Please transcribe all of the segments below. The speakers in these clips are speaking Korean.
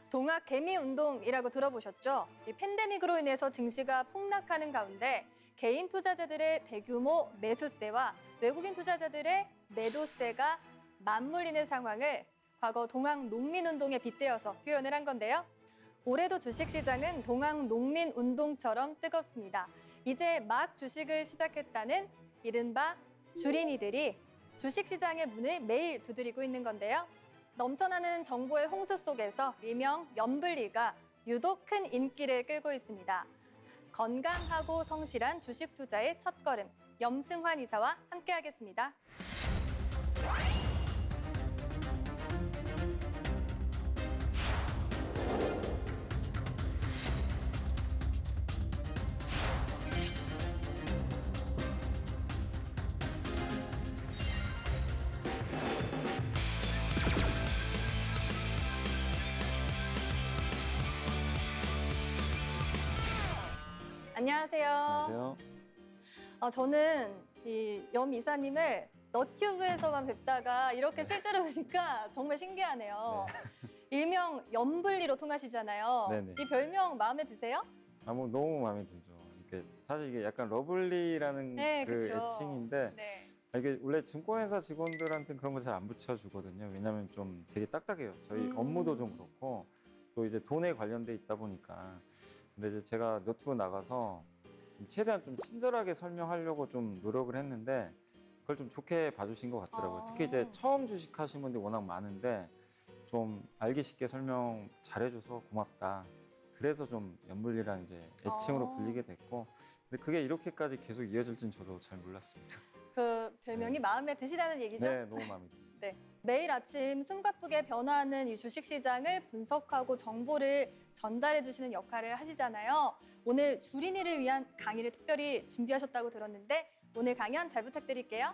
동학 개미 운동이라고 들어보셨죠? 이 팬데믹으로 인해서 증시가 폭락하는 가운데 개인 투자자들의 대규모 매수세와 외국인 투자자들의 매도세가 맞물리는 상황을 과거 동학 농민운동에 빗대어서 표현을 한 건데요. 올해도 주식시장은 동학 농민운동처럼 뜨겁습니다. 이제 막 주식을 시작했다는 이른바 주린이들이 주식시장의 문을 매일 두드리고 있는 건데요. 넘쳐나는 정보의 홍수 속에서 일명 염블리가 유독 큰 인기를 끌고 있습니다. 건강하고 성실한 주식 투자의 첫걸음, 염승환 이사와 함께하겠습니다. 안녕하세요. 안녕하세요. 저는 이 염 이사님을 너튜브에서만 뵙다가 이렇게 실제로 뵈니까 정말 신기하네요. 네. 일명 염블리로 통하시잖아요. 네네. 이 별명 마음에 드세요? 뭐 너무 마음에 들죠. 사실 이게 약간 러블리라는 네, 그 그쵸. 애칭인데 네. 이게 원래 증권회사 직원들한테는 그런 거 잘 안 붙여주거든요. 왜냐하면 좀 되게 딱딱해요. 저희 업무도 좀 그렇고 또 이제 돈에 관련돼 있다 보니까. 근데 이제 제가 너튜브 나가서 최대한 좀 친절하게 설명하려고 좀 노력을 했는데 그걸 좀 좋게 봐주신 것 같더라고요. 특히 이제 처음 주식하신 분들이 워낙 많은데 좀 알기 쉽게 설명 잘해줘서 고맙다. 그래서 좀 염블리라는 이제 애칭으로 불리게 됐고, 근데 그게 이렇게까지 계속 이어질 진 저도 잘 몰랐습니다. 그 별명이 네. 마음에 드시다는 얘기죠? 네, 너무 마음에 듭니다. 네. 매일 아침 숨가쁘게 변화하는 이 주식시장을 분석하고 정보를 전달해 주시는 역할을 하시잖아요. 오늘 주린이를 위한 강의를 특별히 준비하셨다고 들었는데 오늘 강연 잘 부탁드릴게요.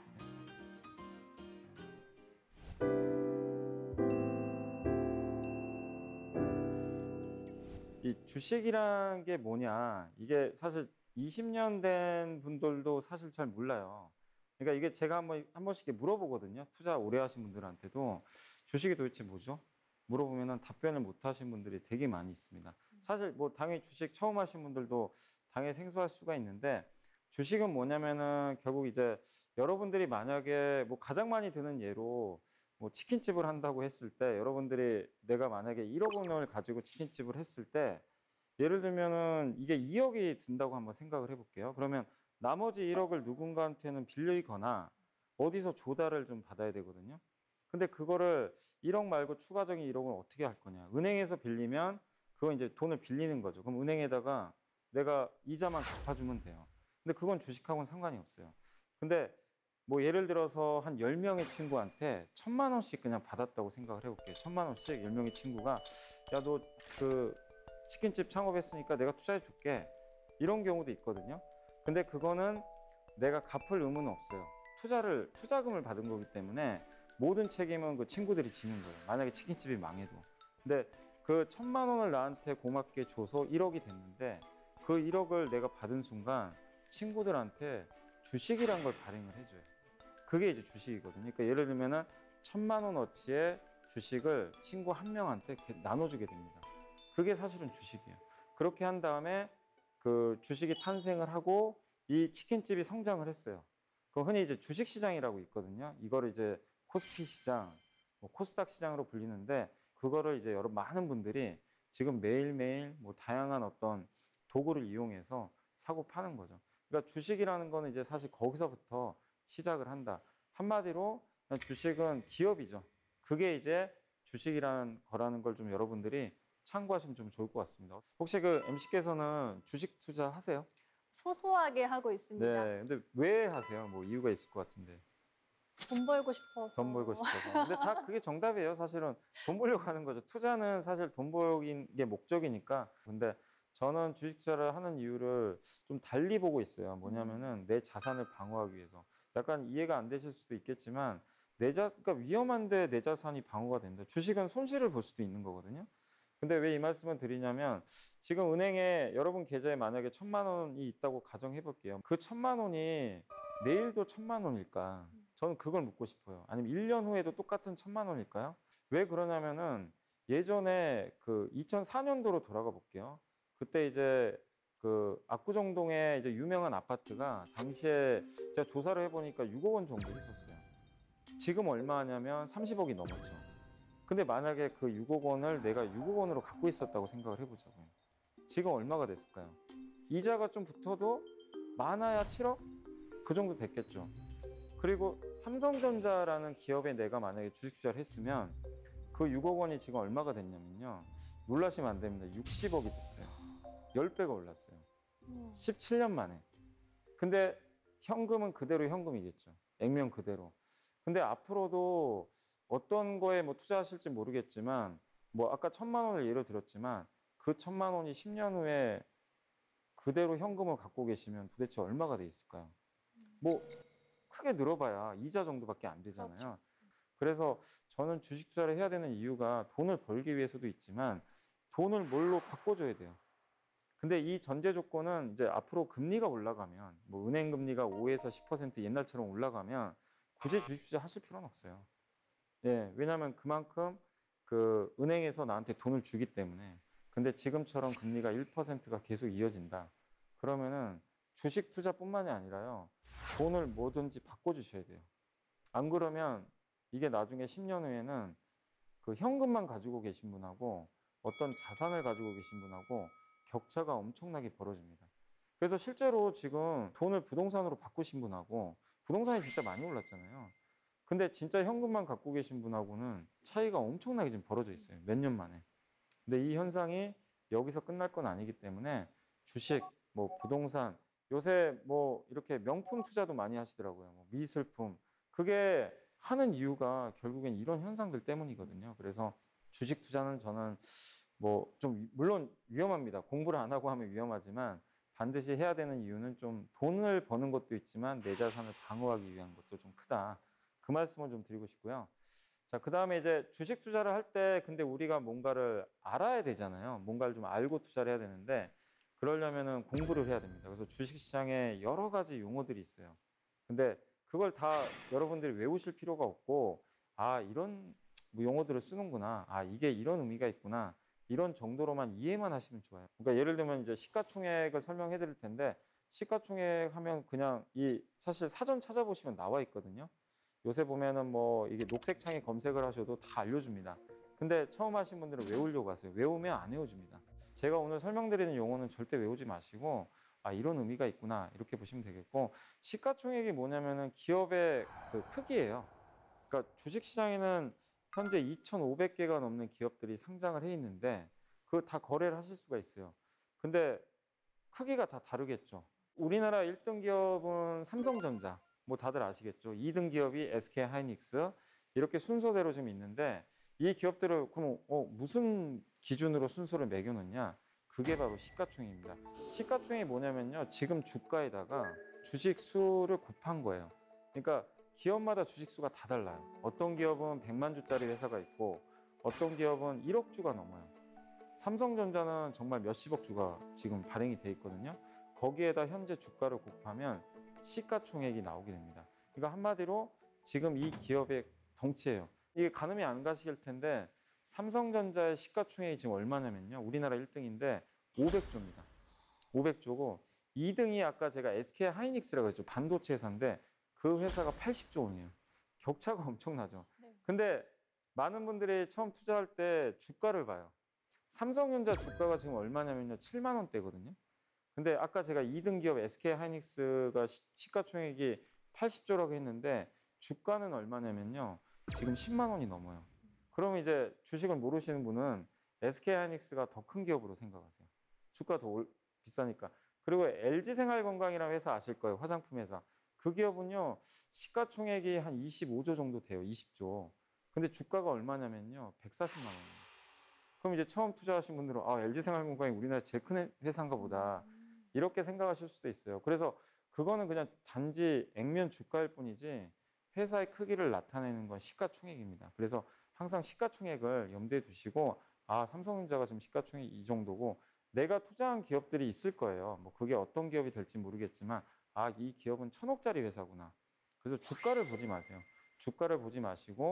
이 주식이란 게 뭐냐, 이게 사실 20년 된 분들도 사실 잘 몰라요. 그러니까 이게 제가 한 번씩 물어보거든요. 투자 오래 하신 분들한테도 주식이 도대체 뭐죠? 물어보면 답변을 못 하신 분들이 되게 많이 있습니다. 사실 뭐 당연히 주식 처음 하신 분들도 당연히 생소할 수가 있는데 주식은 뭐냐면은 결국 이제 여러분들이 만약에 뭐 가장 많이 드는 예로 뭐 치킨집을 한다고 했을 때 여러분들이 내가 만약에 1억 원을 가지고 치킨집을 했을 때 예를 들면은 이게 2억이 든다고 한번 생각을 해볼게요. 그러면 나머지 1억을 누군가한테는 빌리거나 어디서 조달을 좀 받아야 되거든요. 근데 그거를 1억 말고 추가적인 1억을 어떻게 할 거냐. 은행에서 빌리면 그건 이제 돈을 빌리는 거죠. 그럼 은행에다가 내가 이자만 갚아주면 돼요. 근데 그건 주식하고는 상관이 없어요. 근데 뭐 예를 들어서 한 10명의 친구한테 1,000만 원씩 그냥 받았다고 생각을 해볼게요. 1,000만 원씩 10명의 친구가 야, 너 그 치킨집 창업했으니까 내가 투자해 줄게. 이런 경우도 있거든요. 근데 그거는 내가 갚을 의무는 없어요. 투자금을 받은 거기 때문에 모든 책임은 그 친구들이 지는 거예요. 만약에 치킨집이 망해도. 근데 그 1,000만 원을 나한테 고맙게 줘서 1억이 됐는데 그 1억을 내가 받은 순간 친구들한테 주식이란 걸 발행을 해줘요. 그게 이제 주식이거든요. 그러니까 예를 들면은 1,000만 원어치의 주식을 친구 한 명한테 나눠주게 됩니다. 그게 사실은 주식이에요. 그렇게 한 다음에 그 주식이 탄생을 하고 이 치킨집이 성장을 했어요. 그 흔히 이제 주식시장이라고 있거든요. 이거를 이제 코스피 시장, 뭐 코스닥 시장으로 불리는데 그거를 이제 많은 분들이 지금 매일매일 뭐 다양한 어떤 도구를 이용해서 사고 파는 거죠. 그러니까 주식이라는 거는 이제 사실 거기서부터 시작을 한다. 한마디로 주식은 기업이죠. 그게 이제 주식이라는 거라는 걸 좀 여러분들이 참고하시면 좀 좋을 것 같습니다. 혹시 그 MC께서는 주식 투자 하세요? 소소하게 하고 있습니다. 네. 근데 왜 하세요? 뭐 이유가 있을 것 같은데. 돈 벌고 싶어서. 돈 벌고 싶어서. 근데 다 그게 정답이에요. 사실은 돈 벌려고 하는 거죠. 투자는 사실 돈 벌긴 게 목적이니까. 근데 저는 주식 투자를 하는 이유를 좀 달리 보고 있어요. 뭐냐면은 내 자산을 방어하기 위해서. 약간 이해가 안 되실 수도 있겠지만 그러니까 위험한데 내 자산이 방어가 된다. 주식은 손실을 볼 수도 있는 거거든요. 근데 왜 이 말씀을 드리냐면 지금 은행에 여러분 계좌에 만약에 1,000만 원이 있다고 가정해 볼게요. 그 1,000만 원이 내일도 1,000만 원일까? 저는 그걸 묻고 싶어요. 아니면 1년 후에도 똑같은 1,000만 원일까요? 왜 그러냐면은 예전에 그 2004년도로 돌아가 볼게요. 그때 이제 그 압구정동에 이제 유명한 아파트가 당시에 제가 조사를 해보니까 6억 원 정도 했었어요. 지금 얼마 하냐면 30억이 넘었죠. 근데 만약에 그 6억 원을 내가 6억 원으로 갖고 있었다고 생각을 해보자고요. 지금 얼마가 됐을까요? 이자가 좀 붙어도 많아야 7억? 그 정도 됐겠죠. 그리고 삼성전자라는 기업에 내가 만약에 주식 투자를 했으면 그 6억 원이 지금 얼마가 됐냐면요. 놀라시면 안 됩니다. 60억이 됐어요. 10배가 올랐어요. 17년 만에. 근데 현금은 그대로 현금이겠죠. 액면 그대로. 근데 앞으로도 어떤 거에 뭐 투자하실지 모르겠지만 뭐 아까 1,000만 원을 예로 들었지만 그 1,000만 원이 10년 후에 그대로 현금을 갖고 계시면 도대체 얼마가 돼 있을까요? 뭐 크게 늘어봐야 이자 정도밖에 안 되잖아요. 그렇죠. 그래서 저는 주식 투자를 해야 되는 이유가 돈을 벌기 위해서도 있지만 돈을 뭘로 바꿔줘야 돼요. 근데 이 전제 조건은 이제 앞으로 금리가 올라가면 뭐 은행 금리가 5에서 10% 옛날처럼 올라가면 굳이 주식 투자 하실 필요는 없어요. 예, 왜냐하면 그만큼 그 은행에서 나한테 돈을 주기 때문에. 근데 지금처럼 금리가 1%가 계속 이어진다. 그러면은 주식 투자뿐만이 아니라요. 돈을 뭐든지 바꿔주셔야 돼요. 안 그러면 이게 나중에 10년 후에는 그 현금만 가지고 계신 분하고 어떤 자산을 가지고 계신 분하고 격차가 엄청나게 벌어집니다. 그래서 실제로 지금 돈을 부동산으로 바꾸신 분하고 부동산이 진짜 많이 올랐잖아요. 근데 진짜 현금만 갖고 계신 분하고는 차이가 엄청나게 지금 벌어져 있어요. 몇 년 만에. 근데 이 현상이 여기서 끝날 건 아니기 때문에 주식, 뭐 부동산, 요새 뭐 이렇게 명품 투자도 많이 하시더라고요. 뭐 미술품. 그게 하는 이유가 결국엔 이런 현상들 때문이거든요. 그래서 주식 투자는 저는 뭐 좀 물론 위험합니다. 공부를 안 하고 하면 위험하지만 반드시 해야 되는 이유는 좀 돈을 버는 것도 있지만 내 자산을 방어하기 위한 것도 좀 크다. 그 말씀을 좀 드리고 싶고요. 자, 그 다음에 이제 주식 투자를 할 때 근데 우리가 뭔가를 알아야 되잖아요. 뭔가를 좀 알고 투자를 해야 되는데 그러려면은 공부를 해야 됩니다. 그래서 주식 시장에 여러 가지 용어들이 있어요. 근데 그걸 다 여러분들이 외우실 필요가 없고 아, 이런 뭐 용어들을 쓰는구나. 아, 이게 이런 의미가 있구나. 이런 정도로만 이해만 하시면 좋아요. 그러니까 예를 들면 이제 시가총액을 설명해 드릴 텐데 시가총액 하면 그냥 이 사실 사전 찾아보시면 나와 있거든요. 요새 보면은 뭐 이게 녹색 창에 검색을 하셔도 다 알려줍니다. 근데 처음 하신 분들은 외우려고 하세요. 외우면 안 외워집니다. 제가 오늘 설명드리는 용어는 절대 외우지 마시고 아, 이런 의미가 있구나 이렇게 보시면 되겠고 시가총액이 뭐냐면은 기업의 그 크기예요. 그러니까 주식시장에는 현재 2,500개가 넘는 기업들이 상장을 해 있는데 그 다 거래를 하실 수가 있어요. 근데 크기가 다 다르겠죠. 우리나라 1등 기업은 삼성전자, 뭐 다들 아시겠죠. 2등 기업이 SK하이닉스 이렇게 순서대로 좀 있는데 이 기업들을 그럼 무슨 기준으로 순서를 매겨놓냐? 그게 바로 시가총액입니다. 시가총액이 뭐냐면요. 지금 주가에다가 주식 수를 곱한 거예요. 그러니까 기업마다 주식 수가 다 달라요. 어떤 기업은 100만 주짜리 회사가 있고 어떤 기업은 1억 주가 넘어요. 삼성전자는 정말 몇십억 주가 지금 발행이 돼 있거든요. 거기에다 현재 주가를 곱하면 시가총액이 나오게 됩니다. 그러니까 한마디로 지금 이 기업의 덩치예요. 이게 가늠이 안 가실 텐데 삼성전자의 시가총액이 지금 얼마냐면요. 우리나라 1등인데 500조입니다. 500조고 2등이 아까 제가 SK하이닉스라고 했죠. 반도체 회사인데 그 회사가 80조 원이에요. 격차가 엄청나죠. 근데 많은 분들이 처음 투자할 때 주가를 봐요. 삼성전자 주가가 지금 얼마냐면요. 7만 원대거든요. 근데 아까 제가 2등 기업 SK하이닉스가 시가총액이 80조라고 했는데 주가는 얼마냐면요. 지금 10만 원이 넘어요. 그럼 이제 주식을 모르시는 분은 SK하이닉스가 더 큰 기업으로 생각하세요. 주가 더 비싸니까. 그리고 LG생활건강이라는 회사 아실 거예요. 화장품 회사. 그 기업은요. 시가총액이 한 25조 정도 돼요. 20조. 근데 주가가 얼마냐면요. 140만 원이에요. 그럼 이제 처음 투자하신 분들은 아, LG생활건강이 우리나라 제일 큰 회사인가 보다. 이렇게 생각하실 수도 있어요. 그래서 그거는 그냥 단지 액면 주가일 뿐이지 회사의 크기를 나타내는 건 시가총액입니다. 그래서 항상 시가총액을 염두에 두시고 아, 삼성전자가 지금 시가총액이 이 정도고 내가 투자한 기업들이 있을 거예요. 뭐 그게 어떤 기업이 될지 모르겠지만 아, 이 기업은 1,000억짜리 회사구나. 그래서 주가를 보지 마세요. 주가를 보지 마시고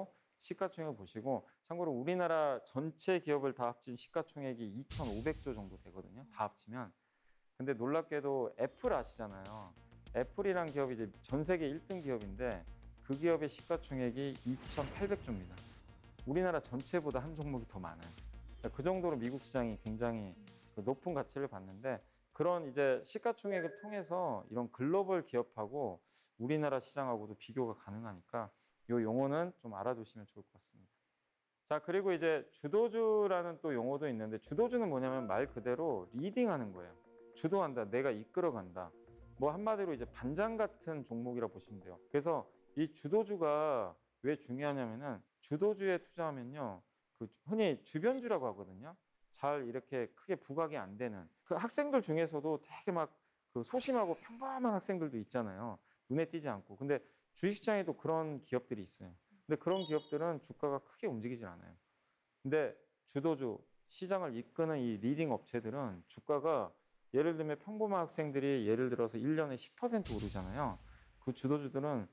시가총액을 보시고, 참고로 우리나라 전체 기업을 다 합친 시가총액이 2,500조 정도 되거든요. 다 합치면. 근데 놀랍게도 애플 아시잖아요. 애플이란 기업이 이제 전 세계 1등 기업인데 그 기업의 시가총액이 2,800조입니다. 우리나라 전체보다 한 종목이 더 많아요. 그 정도로 미국 시장이 굉장히 높은 가치를 받는데, 그런 이제 시가총액을 통해서 이런 글로벌 기업하고 우리나라 시장하고도 비교가 가능하니까 이 용어는 좀 알아두시면 좋을 것 같습니다. 자, 그리고 이제 주도주라는 또 용어도 있는데, 주도주는 뭐냐면 말 그대로 리딩하는 거예요. 주도한다, 내가 이끌어간다. 뭐 한마디로 이제 반장 같은 종목이라 보시면 돼요. 그래서 이 주도주가 왜 중요하냐면은, 주도주에 투자하면요, 그 흔히 주변주라고 하거든요. 잘 이렇게 크게 부각이 안 되는 그 학생들 중에서도 되게 막 그 소심하고 평범한 학생들도 있잖아요. 눈에 띄지 않고. 근데 주식시장에도 그런 기업들이 있어요. 근데 그런 기업들은 주가가 크게 움직이질 않아요. 근데 주도주, 시장을 이끄는 이 리딩 업체들은 주가가, 예를 들면 평범한 학생들이 예를 들어서 1년에 10% 오르잖아요. 그 주도주들은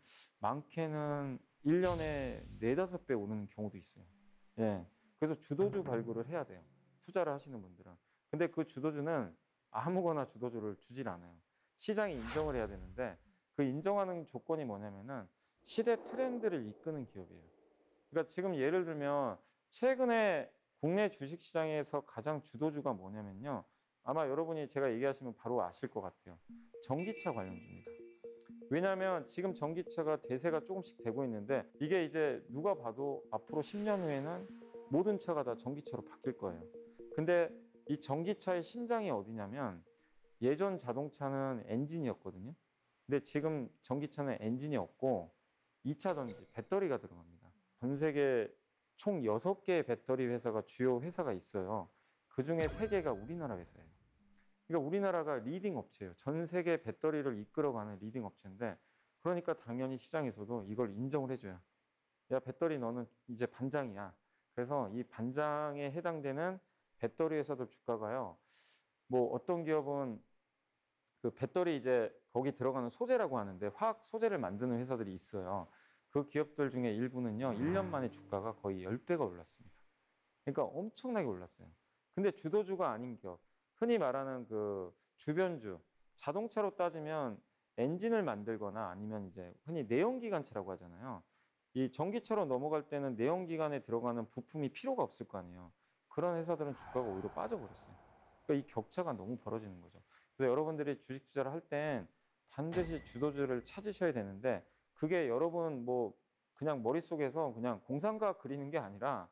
많게는 1년에 4, 5배 오르는 경우도 있어요. 예. 그래서 주도주 발굴을 해야 돼요. 투자를 하시는 분들은. 근데 그 주도주는 아무거나 주도주를 주질 않아요. 시장이 인정을 해야 되는데, 그 인정하는 조건이 뭐냐면은 시대 트렌드를 이끄는 기업이에요. 그러니까 지금 예를 들면 최근에 국내 주식시장에서 가장 주도주가 뭐냐면요, 아마 여러분이 제가 얘기하시면 바로 아실 것 같아요. 전기차 관련주입니다. 왜냐하면 지금 전기차가 대세가 조금씩 되고 있는데, 이게 이제 누가 봐도 앞으로 10년 후에는 모든 차가 다 전기차로 바뀔 거예요. 근데 이 전기차의 심장이 어디냐면, 예전 자동차는 엔진이었거든요. 근데 지금 전기차는 엔진이 없고 2차 전지, 배터리가 들어갑니다. 전 세계 총 6개의 배터리 회사가 주요 회사가 있어요. 그중에 3개가 우리나라 회사예요. 그러니까 우리나라가 리딩 업체예요. 전 세계 배터리를 이끌어가는 리딩 업체인데, 그러니까 당연히 시장에서도 이걸 인정을 해줘요. 야, 배터리 너는 이제 반장이야. 그래서 이 반장에 해당되는 배터리 회사들 주가가요, 뭐 어떤 기업은 그 배터리 이제 거기 들어가는 소재라고 하는데, 화학 소재를 만드는 회사들이 있어요. 그 기업들 중에 일부는요, 1년 만에 주가가 거의 10배가 올랐습니다. 그러니까 엄청나게 올랐어요. 근데 주도주가 아닌 기업, 흔히 말하는 그 주변주, 자동차로 따지면 엔진을 만들거나 아니면 이제 흔히 내연기관차라고 하잖아요. 이 전기차로 넘어갈 때는 내연기관에 들어가는 부품이 필요가 없을 거 아니에요. 그런 회사들은 주가가 오히려 빠져버렸어요. 그러니까 이 격차가 너무 벌어지는 거죠. 그래서 여러분들이 주식 투자를 할 땐 반드시 주도주를 찾으셔야 되는데, 그게 여러분 뭐 그냥 머릿속에서 그냥 공상과학 그리는 게 아니라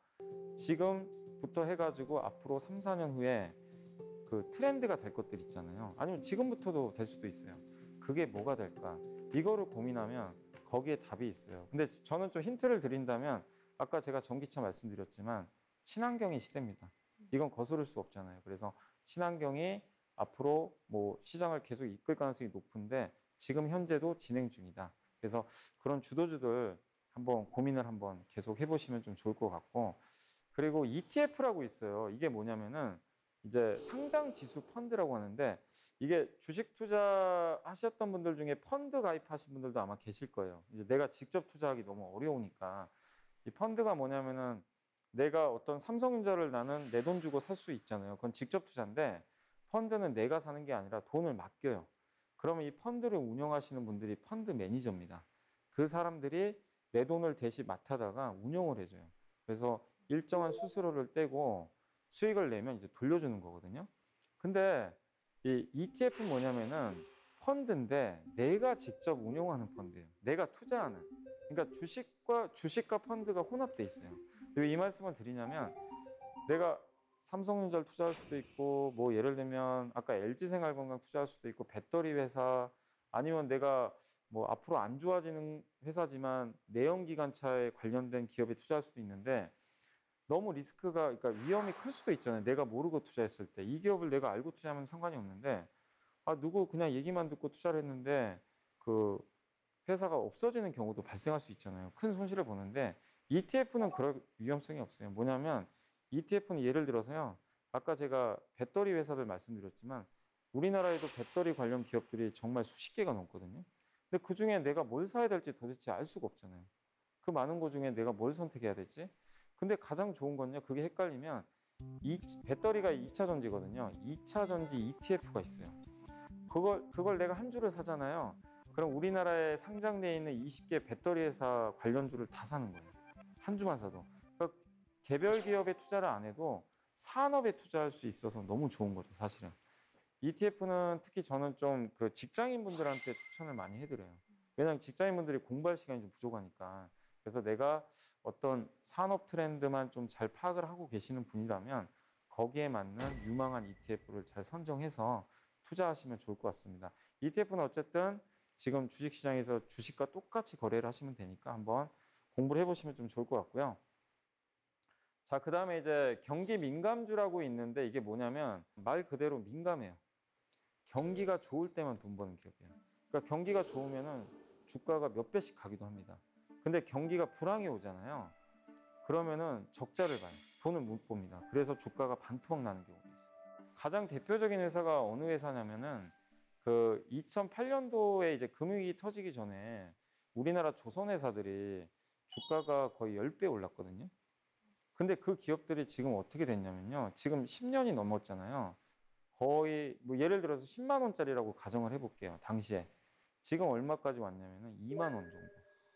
지금부터 해가지고 앞으로 3, 4년 후에 그 트렌드가 될 것들 있잖아요. 아니면 지금부터도 될 수도 있어요. 그게 뭐가 될까? 이거를 고민하면 거기에 답이 있어요. 근데 저는 좀 힌트를 드린다면, 아까 제가 전기차 말씀드렸지만 친환경의 시대입니다. 이건 거스를 수 없잖아요. 그래서 친환경이 앞으로 뭐 시장을 계속 이끌 가능성이 높은데 지금 현재도 진행 중이다. 그래서 그런 주도주들 한번 고민을 한번 계속 해보시면 좀 좋을 것 같고, 그리고 ETF라고 있어요. 이게 뭐냐면은 이제 상장 지수 펀드라고 하는데, 이게 주식 투자하셨던 분들 중에 펀드 가입하신 분들도 아마 계실 거예요. 이제 내가 직접 투자하기 너무 어려우니까. 이 펀드가 뭐냐면은 내가 어떤 삼성전자를 나는 내 돈 주고 살 수 있잖아요. 그건 직접 투자인데, 펀드는 내가 사는 게 아니라 돈을 맡겨요. 그러면 이 펀드를 운영하시는 분들이 펀드 매니저입니다. 그 사람들이 내 돈을 대신 맡아다가 운영을 해줘요. 그래서 일정한 수수료를 떼고 수익을 내면 이제 돌려주는 거거든요. 근데 이 ETF는 뭐냐면은 펀드인데 내가 직접 운용하는 펀드예요. 내가 투자하는. 그러니까 주식과 펀드가 혼합돼 있어요. 왜 이 말씀을 드리냐면, 내가 삼성전자를 투자할 수도 있고, 뭐 예를 들면 아까 LG생활건강 투자할 수도 있고, 배터리 회사, 아니면 내가 뭐 앞으로 안 좋아지는 회사지만 내연기관차에 관련된 기업에 투자할 수도 있는데, 너무 리스크가, 그러니까 위험이 클 수도 있잖아요. 내가 모르고 투자했을 때. 이 기업을 내가 알고 투자하면 상관이 없는데, 누구 그냥 얘기만 듣고 투자를 했는데 그 회사가 없어지는 경우도 발생할 수 있잖아요. 큰 손실을 보는데 ETF는 그럴 위험성이 없어요. 뭐냐면 ETF는 예를 들어서요, 아까 제가 배터리 회사들 말씀드렸지만 우리나라에도 배터리 관련 기업들이 정말 수십 개가 넘거든요. 근데 그중에 내가 뭘 사야 될지 도대체 알 수가 없잖아요. 그 많은 거 중에 내가 뭘 선택해야 되지? 근데 가장 좋은 건요. 그게 헷갈리면 배터리가 2차 전지거든요. 2차 전지 ETF가 있어요. 그걸 내가 한 주를 사잖아요. 그럼 우리나라에 상장되어 있는 20개 배터리 회사 관련주를 다 사는 거예요. 한 주만 사도. 그러니까 개별 기업에 투자를 안 해도 산업에 투자할 수 있어서 너무 좋은 거죠, 사실은. ETF는 특히 저는 좀 그 직장인분들한테 추천을 많이 해드려요. 왜냐하면 직장인분들이 공부할 시간이 좀 부족하니까. 그래서 내가 어떤 산업 트렌드만 좀 잘 파악을 하고 계시는 분이라면 거기에 맞는 유망한 ETF를 잘 선정해서 투자하시면 좋을 것 같습니다. ETF는 어쨌든 지금 주식시장에서 주식과 똑같이 거래를 하시면 되니까 한번 공부를 해보시면 좀 좋을 것 같고요. 자, 그 다음에 이제 경기 민감주라고 있는데 이게 뭐냐면 말 그대로 민감해요. 경기가 좋을 때만 돈 버는 기업이에요. 그러니까 경기가 좋으면은 주가가 몇 배씩 가기도 합니다. 근데 경기가 불황이 오잖아요. 그러면은 적자를 봐요. 돈을 못 봅니다. 그래서 주가가 반토막 나는 경우가 있어요. 가장 대표적인 회사가 어느 회사냐면은 그 2008년도에 이제 금융위기 터지기 전에 우리나라 조선회사들이 주가가 거의 10배 올랐거든요. 근데 그 기업들이 지금 어떻게 됐냐면요. 지금 10년이 넘었잖아요. 거의 뭐 예를 들어서 10만 원짜리라고 가정을 해볼게요. 당시에. 지금 얼마까지 왔냐면은 2만 원 정도.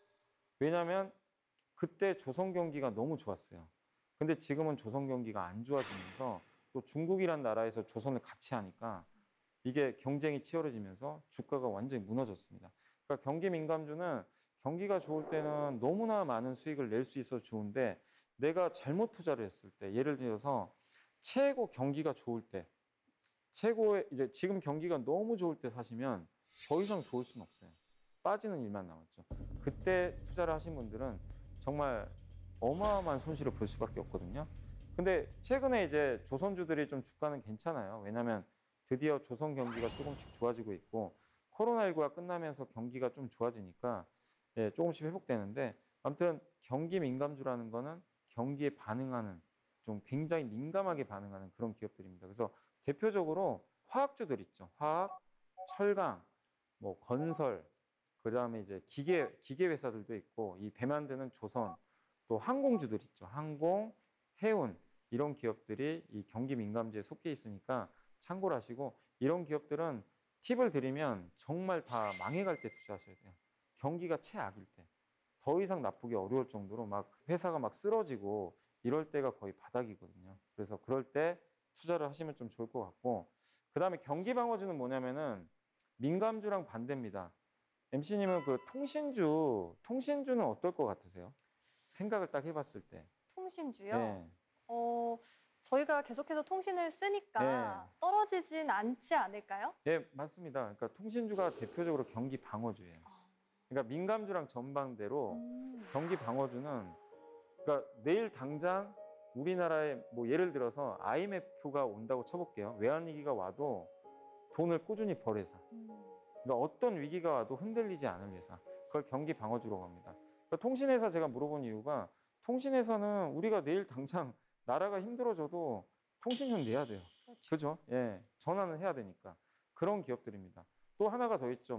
왜냐하면 그때 조선 경기가 너무 좋았어요. 근데 지금은 조선 경기가 안 좋아지면서 또 중국이란 나라에서 조선을 같이 하니까 이게 경쟁이 치열해지면서 주가가 완전히 무너졌습니다. 그러니까 경기 민감주는 경기가 좋을 때는 너무나 많은 수익을 낼 수 있어서 좋은데 내가 잘못 투자를 했을 때 예를 들어서 최고 경기가 좋을 때 최고의 이제 지금 경기가 너무 좋을 때 사시면 더 이상 좋을 수는 없어요. 빠지는 일만 남았죠. 그때 투자를 하신 분들은 정말 어마어마한 손실을 볼 수밖에 없거든요. 근데 최근에 이제 조선주들이 좀 주가는 괜찮아요. 왜냐하면 드디어 조선 경기가 조금씩 좋아지고 있고 코로나19가 끝나면서 경기가 좀 좋아지니까 예, 조금씩 회복되는데 아무튼 경기 민감주라는 거는 경기에 반응하는 좀 굉장히 민감하게 반응하는 그런 기업들입니다. 그래서 대표적으로 화학주들 있죠. 화학, 철강, 뭐 건설, 그다음에 이제 기계 회사들도 있고 이 배 만드는 조선, 또 항공주들 있죠. 항공, 해운 이런 기업들이 이 경기 민감주에 속해 있으니까 참고를 하시고 이런 기업들은 팁을 드리면 정말 다 망해갈 때 투자하셔야 돼요. 경기가 최악일 때. 더 이상 나쁘기 어려울 정도로 막 회사가 막 쓰러지고 이럴 때가 거의 바닥이거든요. 그래서 그럴 때 투자를 하시면 좀 좋을 것 같고 그다음에 경기 방어주는 뭐냐면은 민감주랑 반대입니다. MC님은 그 통신주는 어떨 것 같으세요? 생각을 딱 해봤을 때. 통신주요? 네. 저희가 계속해서 통신을 쓰니까 네. 떨어지진 않지 않을까요? 네, 맞습니다. 그러니까 통신주가 대표적으로 경기 방어주예요. 그러니까 민감주랑 전방대로 경기 방어주는 그러니까 내일 당장 우리나라에 뭐 예를 들어서 IMF가 온다고 쳐볼게요. 외환위기가 와도 돈을 꾸준히 벌 회사. 그러니까 어떤 위기가 와도 흔들리지 않을 회사. 그걸 경기 방어주라고 합니다. 그러니까 통신회사 제가 물어본 이유가 통신회사는 우리가 내일 당장 나라가 힘들어져도 통신료 내야 돼요. 그죠? 예. 전화는 해야 되니까. 그런 기업들입니다. 또 하나가 더 있죠.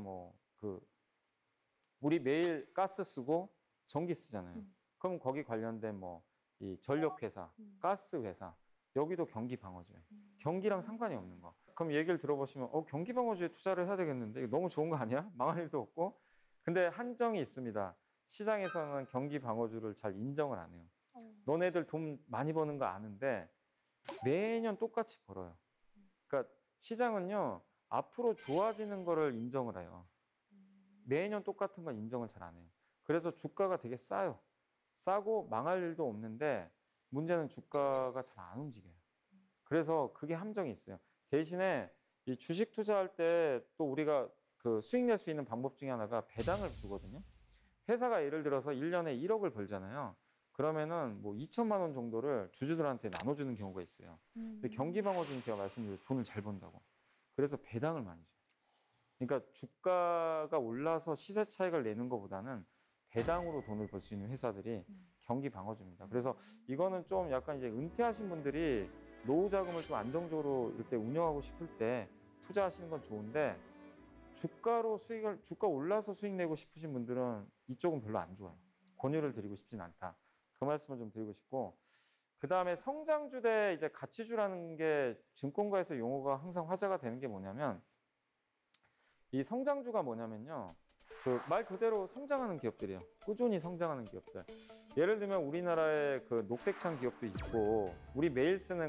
우리 매일 가스 쓰고 전기 쓰잖아요. 그럼 거기 관련된 이 전력회사, 가스회사, 여기도 경기 방어주예요. 경기랑 상관이 없는 거. 그럼 얘기를 들어보시면 경기 방어주에 투자를 해야 되겠는데 이거 너무 좋은 거 아니야? 망할 일도 없고. 근데 한정이 있습니다. 시장에서는 경기 방어주를 잘 인정을 안 해요. 너네들 돈 많이 버는 거 아는데 매년 똑같이 벌어요. 그러니까 시장은요. 앞으로 좋아지는 거를 인정을 해요. 매년 똑같은 건 인정을 잘 안 해요. 그래서 주가가 되게 싸요. 싸고 망할 일도 없는데 문제는 주가가 잘 안 움직여요. 그래서 그게 함정이 있어요. 대신에 이 주식 투자할 때 또 우리가 그 수익 낼 수 있는 방법 중에 하나가 배당을 주거든요. 회사가 예를 들어서 1년에 1억을 벌잖아요. 그러면은 2천만 원 정도를 주주들한테 나눠주는 경우가 있어요. 근데 경기 방어주는 제가 말씀드린 돈을 잘 번다고. 그래서 배당을 많이 줘요. 그러니까 주가가 올라서 시세 차익을 내는 것보다는 배당으로 돈을 벌 수 있는 회사들이 경기 방어주입니다. 그래서 이거는 좀 약간 이제 은퇴하신 분들이 노후 자금을 좀 안정적으로 이렇게 운영하고 싶을 때 투자하시는 건 좋은데 주가 올라서 수익 내고 싶으신 분들은 이쪽은 별로 안 좋아요. 권유를 드리고 싶진 않다. 그 말씀을 좀 드리고 싶고, 그 다음에 성장주 대 이제 가치주라는 게 증권가에서 용어가 항상 화제가 되는 게 뭐냐면, 이 성장주가 뭐냐면요. 그 말 그대로 성장하는 기업들이에요. 꾸준히 성장하는 기업들. 예를 들면 우리나라의 그 녹색창 기업도 있고, 우리 매일 쓰는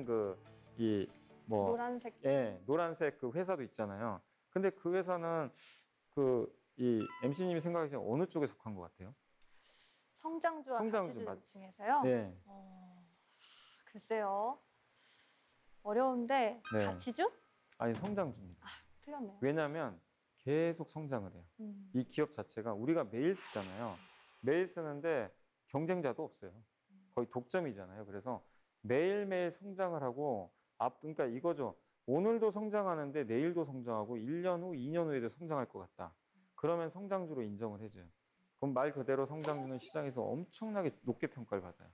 노란색. 노란색 그 회사도 있잖아요. 근데 그 회사는 이 MC님이 생각하시는 어느 쪽에 속한 것 같아요? 성장주와 성장주, 가치주 중에서요? 네. 글쎄요. 어려운데 네. 가치주? 아니, 성장주입니다. 틀렸네요. 왜냐하면 계속 성장을 해요. 이 기업 자체가 우리가 매일 쓰잖아요. 매일 쓰는데 경쟁자도 없어요. 거의 독점이잖아요. 그래서 매일매일 성장을 하고, 그러니까 이거죠. 오늘도 성장하는데 내일도 성장하고 1년 후, 2년 후에도 성장할 것 같다. 그러면 성장주로 인정을 해줘요. 그럼 말 그대로 성장주는 시장에서 엄청나게 높게 평가를 받아요.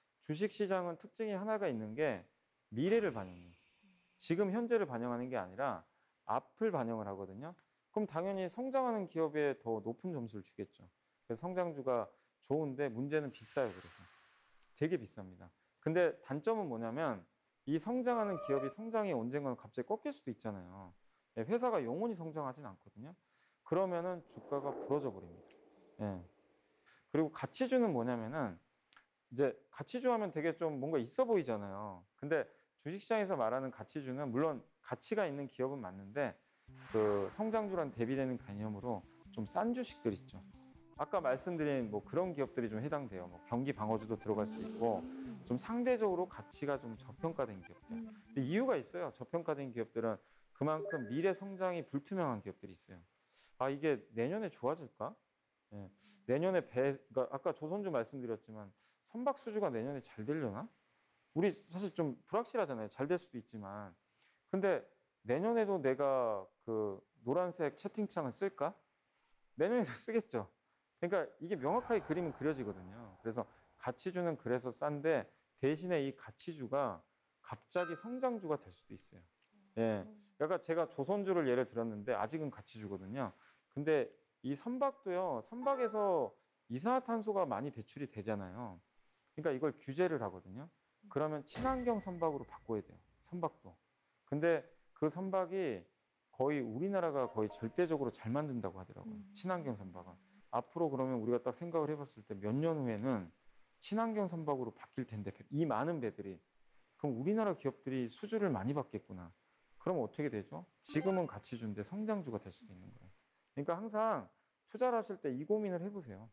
주식시장은 특징이 하나가 있는 게 미래를 반영해요. 지금 현재를 반영하는 게 아니라 앞을 반영을 하거든요. 그럼 당연히 성장하는 기업에 더 높은 점수를 주겠죠. 그래서 성장주가 좋은데 문제는 비싸요. 그래서 되게 비쌉니다. 근데 단점은 뭐냐면 이 성장하는 기업이 성장이 언젠가는 갑자기 꺾일 수도 있잖아요. 회사가 영원히 성장하진 않거든요. 그러면은 주가가 부러져 버립니다. 예. 그리고 가치주는 뭐냐면은 이제 가치주 하면 되게 좀 뭔가 있어 보이잖아요. 근데 주식시장에서 말하는 가치주는 물론 가치가 있는 기업은 맞는데 그 성장주랑 대비되는 개념으로 좀 싼 주식들 있죠. 아까 말씀드린 뭐 그런 기업들이 좀 해당돼요. 뭐 경기 방어주도 들어갈 수 있고 좀 상대적으로 가치가 좀 저평가된 기업들. 근데 이유가 있어요. 저평가된 기업들은 그만큼 미래 성장이 불투명한 기업들이 있어요. 아, 이게 내년에 좋아질까? 예. 내년에 그러니까 아까 조선주 말씀드렸지만 선박수주가 내년에 잘 되려나? 우리 사실 좀 불확실하잖아요. 잘 될 수도 있지만. 근데 내년에도 내가 그 노란색 채팅창을 쓸까? 내년에도 쓰겠죠. 그러니까 이게 명확하게 그림은 그려지거든요. 그래서 가치주는 그래서 싼데 대신에 이 가치주가 갑자기 성장주가 될 수도 있어요. 예. 그러니까 제가 조선주를 예를 들었는데 아직은 가치주거든요. 근데 이 선박도요. 선박에서 이산화탄소가 많이 배출이 되잖아요. 그러니까 이걸 규제를 하거든요. 그러면 친환경 선박으로 바꿔야 돼요. 선박도. 근데 그 선박이 거의 우리나라가 거의 절대적으로 잘 만든다고 하더라고요. 친환경 선박은. 앞으로 그러면 우리가 딱 생각을 해봤을 때 몇 년 후에는 친환경 선박으로 바뀔 텐데 이 많은 배들이. 그럼 우리나라 기업들이 수주를 많이 받겠구나. 그럼 어떻게 되죠? 지금은 가치주인데 성장주가 될 수도 있는 거예요. 그러니까 항상 투자를 하실 때 이 고민을 해보세요.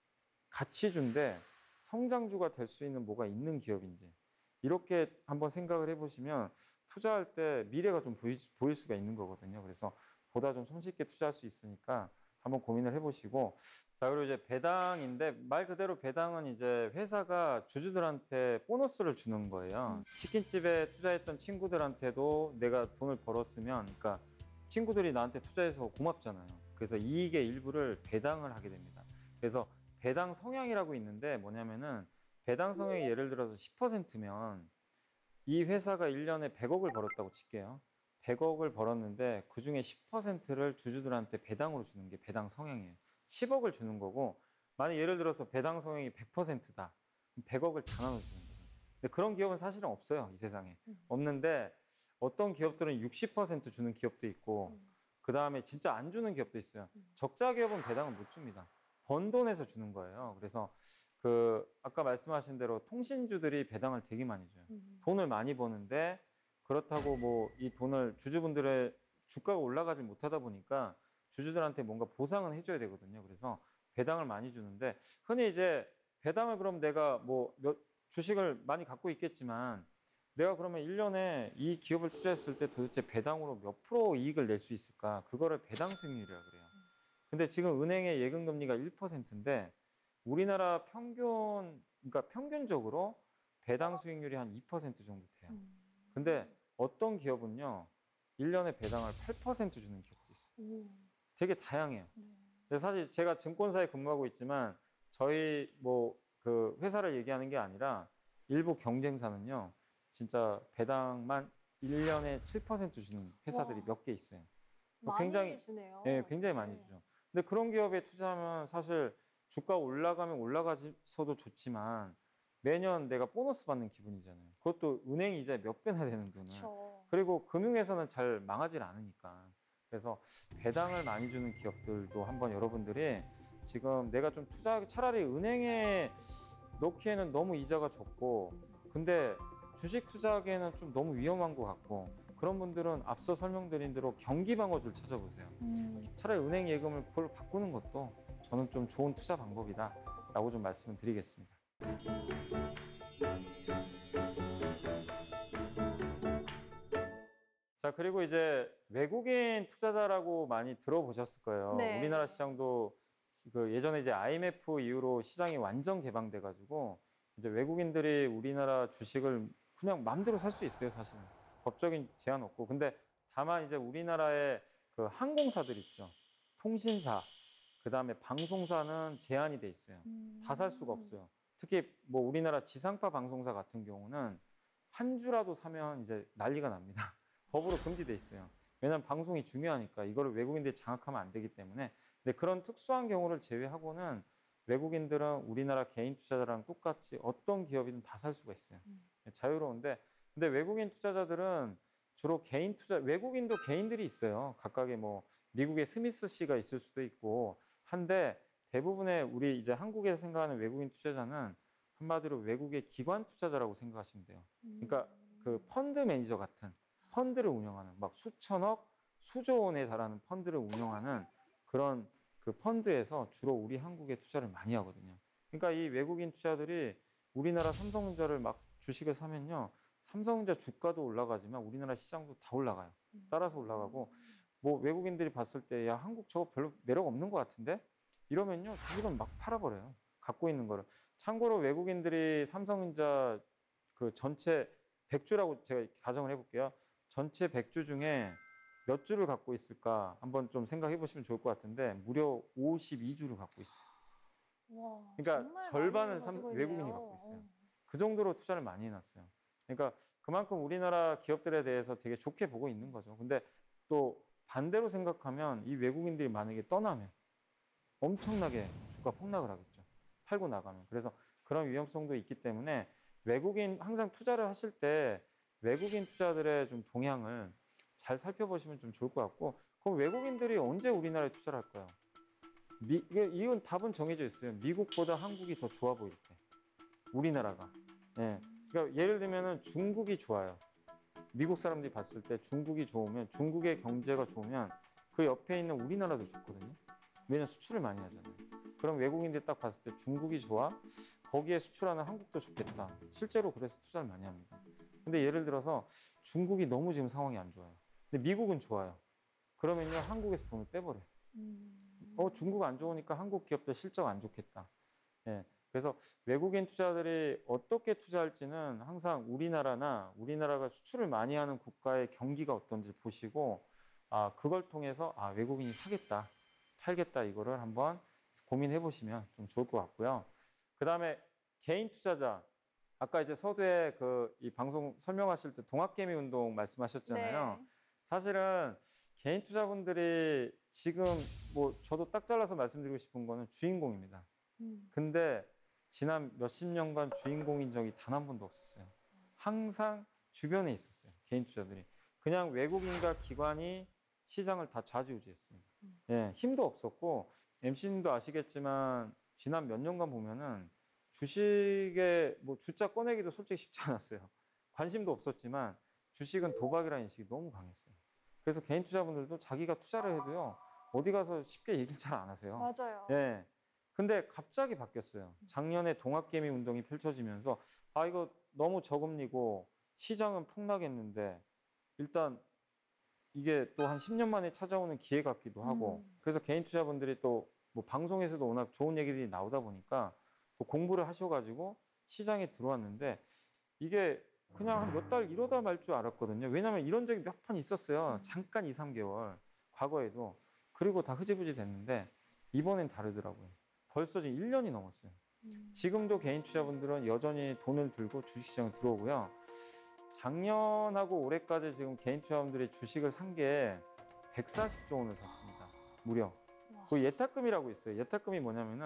가치주인데 성장주가 될 수 있는 뭐가 있는 기업인지. 이렇게 한번 생각을 해보시면 투자할 때 미래가 좀 보일 수가 있는 거거든요. 그래서 보다 좀 손쉽게 투자할 수 있으니까 한번 고민을 해보시고. 자, 그리고 이제 배당인데 말 그대로 배당은 이제 회사가 주주들한테 보너스를 주는 거예요. 치킨집에 투자했던 친구들한테도 내가 돈을 벌었으면, 그러니까 친구들이 나한테 투자해서 고맙잖아요. 그래서 이익의 일부를 배당을 하게 됩니다. 그래서 배당 성향이라고 있는데 뭐냐면은 배당 성향이 예를 들어서 10%면 이 회사가 1년에 100억을 벌었다고 칠게요. 100억을 벌었는데 그중에 10%를 주주들한테 배당으로 주는 게 배당 성향이에요. 10억을 주는 거고, 만약 예를 들어서 배당 성향이 100%다. 100억을 다 나눠주는 거예요. 근데 그런 기업은 사실은 없어요. 이 세상에. 없는데 어떤 기업들은 60% 주는 기업도 있고 그 다음에 진짜 안 주는 기업도 있어요. 적자 기업은 배당을 못 줍니다. 번 돈에서 주는 거예요. 그래서 아까 말씀하신 대로 통신주들이 배당을 되게 많이 줘요. 돈을 많이 버는데 그렇다고 뭐 이 돈을 주주분들의 주가가 올라가지 못하다 보니까 주주들한테 뭔가 보상은 해줘야 되거든요. 그래서 배당을 많이 주는데 흔히 이제 배당을 그럼 내가 뭐 주식을 많이 갖고 있겠지만 내가 그러면 1년에 이 기업을 투자했을 때 도대체 배당으로 몇 프로 이익을 낼 수 있을까? 그거를 배당 수익률이라고 그래요. 근데 지금 은행의 예금금리가 1%인데 우리나라 그러니까 평균적으로 배당 수익률이 한 2% 정도 돼요. 근데 어떤 기업은요, 1년에 배당을 8% 주는 기업도 있어요. 되게 다양해요. 근데 사실 제가 증권사에 근무하고 있지만 저희 뭐 그 회사를 얘기하는 게 아니라 일부 경쟁사는요, 진짜 배당만 1년에 7% 주는 회사들이 몇 개 있어요. 많이 굉장히 주네요. 예, 굉장히 많이 주죠. 근데 그런 기업에 투자하면 사실 주가 올라가면 올라가서도 좋지만 매년 내가 보너스 받는 기분이잖아요. 그것도 은행 이자 몇 배나 되는 돈을. 그렇죠. 그리고 금융에서는 잘 망하질 않으니까. 그래서 배당을 많이 주는 기업들도 한번 여러분들이 지금 내가 좀 투자하기 차라리 은행에 넣기에는 너무 이자가 적고 근데 주식 투자하기에는 좀 너무 위험한 것 같고 그런 분들은 앞서 설명드린 대로 경기방어주를 찾아보세요. 차라리 은행 예금을 그걸로 바꾸는 것도 저는 좀 좋은 투자 방법이다라고 좀 말씀을 드리겠습니다. 자, 그리고 이제 외국인 투자자라고 많이 들어보셨을 거예요. 네. 우리나라 시장도 그 예전에 이제 IMF 이후로 시장이 완전 개방돼 가지고 이제 외국인들이 우리나라 주식을 그냥 마음대로 살 수 있어요, 사실은. 법적인 제한 없고. 근데 다만 이제 우리나라의 그 항공사들 있죠. 통신사, 그다음에 방송사는 제한이 돼 있어요. 다 살 수가 없어요. 특히 뭐 우리나라 지상파 방송사 같은 경우는 한 주라도 사면 이제 난리가 납니다. 법으로 금지돼 있어요. 왜냐하면 방송이 중요하니까 이거를 외국인들이 장악하면 안 되기 때문에. 근데 그런 특수한 경우를 제외하고는 외국인들은 우리나라 개인 투자자랑 똑같이 어떤 기업이든 다 살 수가 있어요. 자유로운데 근데 외국인 투자자들은 주로 개인 투자, 외국인도 개인들이 있어요. 각각의 뭐 미국의 스미스 씨가 있을 수도 있고 한데 대부분의 우리 이제 한국에서 생각하는 외국인 투자자는 한마디로 외국의 기관 투자자라고 생각하시면 돼요. 그러니까 그 펀드 매니저 같은 펀드를 운영하는 막 수천억, 수조 원에 달하는 펀드를 운영하는 그런 그 펀드에서 주로 우리 한국에 투자를 많이 하거든요. 그러니까 이 외국인 투자들이 우리나라 삼성전자를 막 주식을 사면요. 삼성전자 주가도 올라가지만 우리나라 시장도 다 올라가요. 따라서 올라가고 뭐 외국인들이 봤을 때 야, 한국 저거 별로 매력 없는 것 같은데? 이러면요. 주식은 막 팔아버려요. 갖고 있는 거를. 참고로 외국인들이 삼성전자 그 전체 100주라고 제가 가정을 해볼게요. 전체 100주 중에 몇 주를 갖고 있을까 한번 좀 생각해 보시면 좋을 것 같은데 무려 52주를 갖고 있어요. 와, 그러니까 정말 절반은 많이 가지고 외국인이 있네요. 갖고 있어요. 그 정도로 투자를 많이 해놨어요. 그러니까 그만큼 우리나라 기업들에 대해서 되게 좋게 보고 있는 거죠. 근데 또 반대로 생각하면 이 외국인들이 만약에 떠나면 엄청나게 주가 폭락을 하겠죠. 팔고 나가면. 그래서 그런 위험성도 있기 때문에 외국인 항상 투자를 하실 때 외국인 투자들의 좀 동향을 잘 살펴보시면 좀 좋을 것 같고 그럼 외국인들이 언제 우리나라에 투자를 할까요? 이건 답은 정해져 있어요. 미국보다 한국이 더 좋아 보일 때. 우리나라가. 예. 그러니까 예를 들면은 중국이 좋아요. 미국 사람들이 봤을 때 중국이 좋으면 중국의 경제가 좋으면 그 옆에 있는 우리나라도 좋거든요. 왜냐면 수출을 많이 하잖아요. 그럼 외국인들이 딱 봤을 때 중국이 좋아? 거기에 수출하는 한국도 좋겠다. 실제로 그래서 투자를 많이 합니다. 근데 예를 들어서 중국이 너무 지금 상황이 안 좋아요. 근데 미국은 좋아요. 그러면요 한국에서 돈을 빼버려요. 중국 안 좋으니까 한국 기업들 실적 안 좋겠다. 예. 그래서 외국인 투자들이 어떻게 투자할지는 항상 우리나라가 수출을 많이 하는 국가의 경기가 어떤지 보시고 그걸 통해서 외국인이 사겠다, 팔겠다 이거를 한번 고민해 보시면 좀 좋을 것 같고요. 그다음에 개인 투자자 아까 이제 서두에 이 방송 설명하실 때 동학개미 운동 말씀하셨잖아요. 네. 사실은 개인 투자분들이 지금 뭐 저도 딱 잘라서 말씀드리고 싶은 거는 주인공입니다. 근데 지난 몇십 년간 주인공인 적이 단 한 번도 없었어요. 항상 주변에 있었어요. 개인 투자들이. 그냥 외국인과 기관이 시장을 다 좌지우지했습니다. 예, 힘도 없었고 MC님도 아시겠지만 지난 몇 년간 보면은 주식에 뭐 주자 꺼내기도 솔직히 쉽지 않았어요. 관심도 없었지만 주식은 도박이라는 인식이 너무 강했어요. 그래서 개인 투자분들도 자기가 투자를 해도요. 어디 가서 쉽게 얘기를 잘 안 하세요. 맞아요. 예. 근데 갑자기 바뀌었어요. 작년에 동학개미 운동이 펼쳐지면서 이거 너무 저금리고 시장은 폭락했는데 일단 이게 또 한 10년 만에 찾아오는 기회 같기도 하고 그래서 개인 투자분들이 또 뭐 방송에서도 워낙 좋은 얘기들이 나오다 보니까 또 공부를 하셔가지고 시장에 들어왔는데 이게 그냥 한 몇 달 이러다 말 줄 알았거든요. 왜냐하면 이런 적이 몇 번 있었어요. 잠깐 2, 3개월 과거에도. 그리고 다 흐지부지 됐는데 이번엔 다르더라고요. 벌써 지금 1년이 넘었어요. 지금도 개인 투자분들은 여전히 돈을 들고 주식시장에 들어오고요. 작년하고 올해까지 지금 개인 투자분들이 주식을 산 게 140조 원을 샀습니다. 무려. 그 예탁금이라고 있어요. 예탁금이 뭐냐면은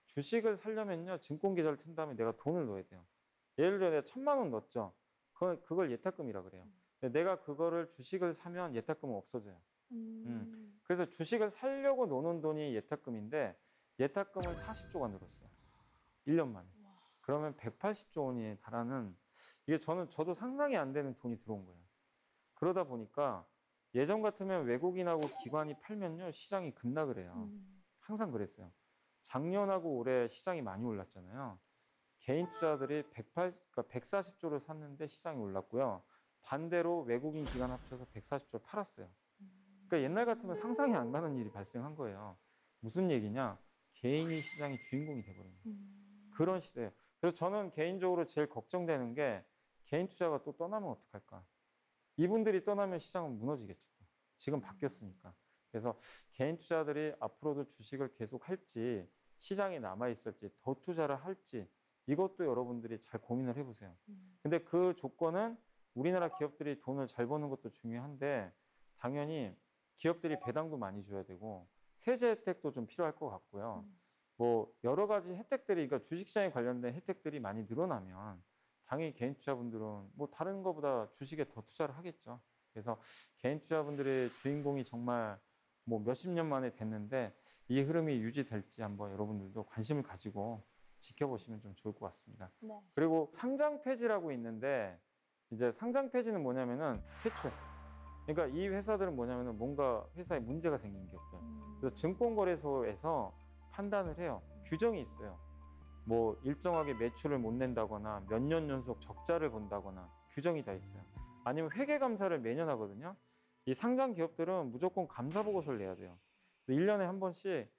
주식을 사려면요, 증권 계좌를 튼 다음에 내가 돈을 넣어야 돼요. 예를 들어 내가 1,000만 원 넣었죠. 그걸 예탁금이라 그래요. 근데 내가 그거를 주식을 사면 예탁금은 없어져요. 그래서 주식을 사려고 노는 돈이 예탁금인데 예탁금은 40조가 늘었어요. 1년 만에. 그러면 180조 원에 달하는, 이게 저도 상상이 안 되는 돈이 들어온 거예요. 그러다 보니까 예전 같으면 외국인하고 기관이 팔면요, 시장이 급락을 해요. 항상 그랬어요. 작년하고 올해 시장이 많이 올랐잖아요. 개인 투자들이 140조를 샀는데 시장이 올랐고요. 반대로 외국인 기관 합쳐서 140조를 팔았어요. 그러니까 옛날 같으면 상상이 안 가는 일이 발생한 거예요. 무슨 얘기냐? 개인이 시장의 주인공이 돼버린 거예요. 그런 시대예요. 그래서 저는 개인적으로 제일 걱정되는 게 개인 투자가 또 떠나면 어떡할까? 이분들이 떠나면 시장은 무너지겠죠. 지금 바뀌었으니까. 그래서 개인 투자들이 앞으로도 주식을 계속 할지, 시장에 남아있을지, 더 투자를 할지, 이것도 여러분들이 잘 고민을 해보세요. 근데 그 조건은 우리나라 기업들이 돈을 잘 버는 것도 중요한데, 당연히 기업들이 배당도 많이 줘야 되고, 세제 혜택도 좀 필요할 것 같고요. 뭐 여러 가지 혜택들이, 그러니까 주식시장에 관련된 혜택들이 많이 늘어나면 당연히 개인 투자분들은 뭐 다른 것보다 주식에 더 투자를 하겠죠. 그래서 개인 투자분들의 주인공이 정말 뭐 몇십 년 만에 됐는데 이 흐름이 유지될지 한번 여러분들도 관심을 가지고 지켜보시면 좀 좋을 것 같습니다. 네. 그리고 상장 폐지라고 있는데, 이제 상장 폐지는 뭐냐면은 퇴출. 그러니까 이 회사들은 뭐냐면은 뭔가 회사에 문제가 생긴 기업들. 그래서 증권거래소에서 판단을 해요. 규정이 있어요. 뭐 일정하게 매출을 못 낸다거나 몇 년 연속 적자를 본다거나 규정이 다 있어요. 아니면 회계감사를 매년 하거든요. 이 상장 기업들은 무조건 감사 보고서를 내야 돼요. 1년에 한 번씩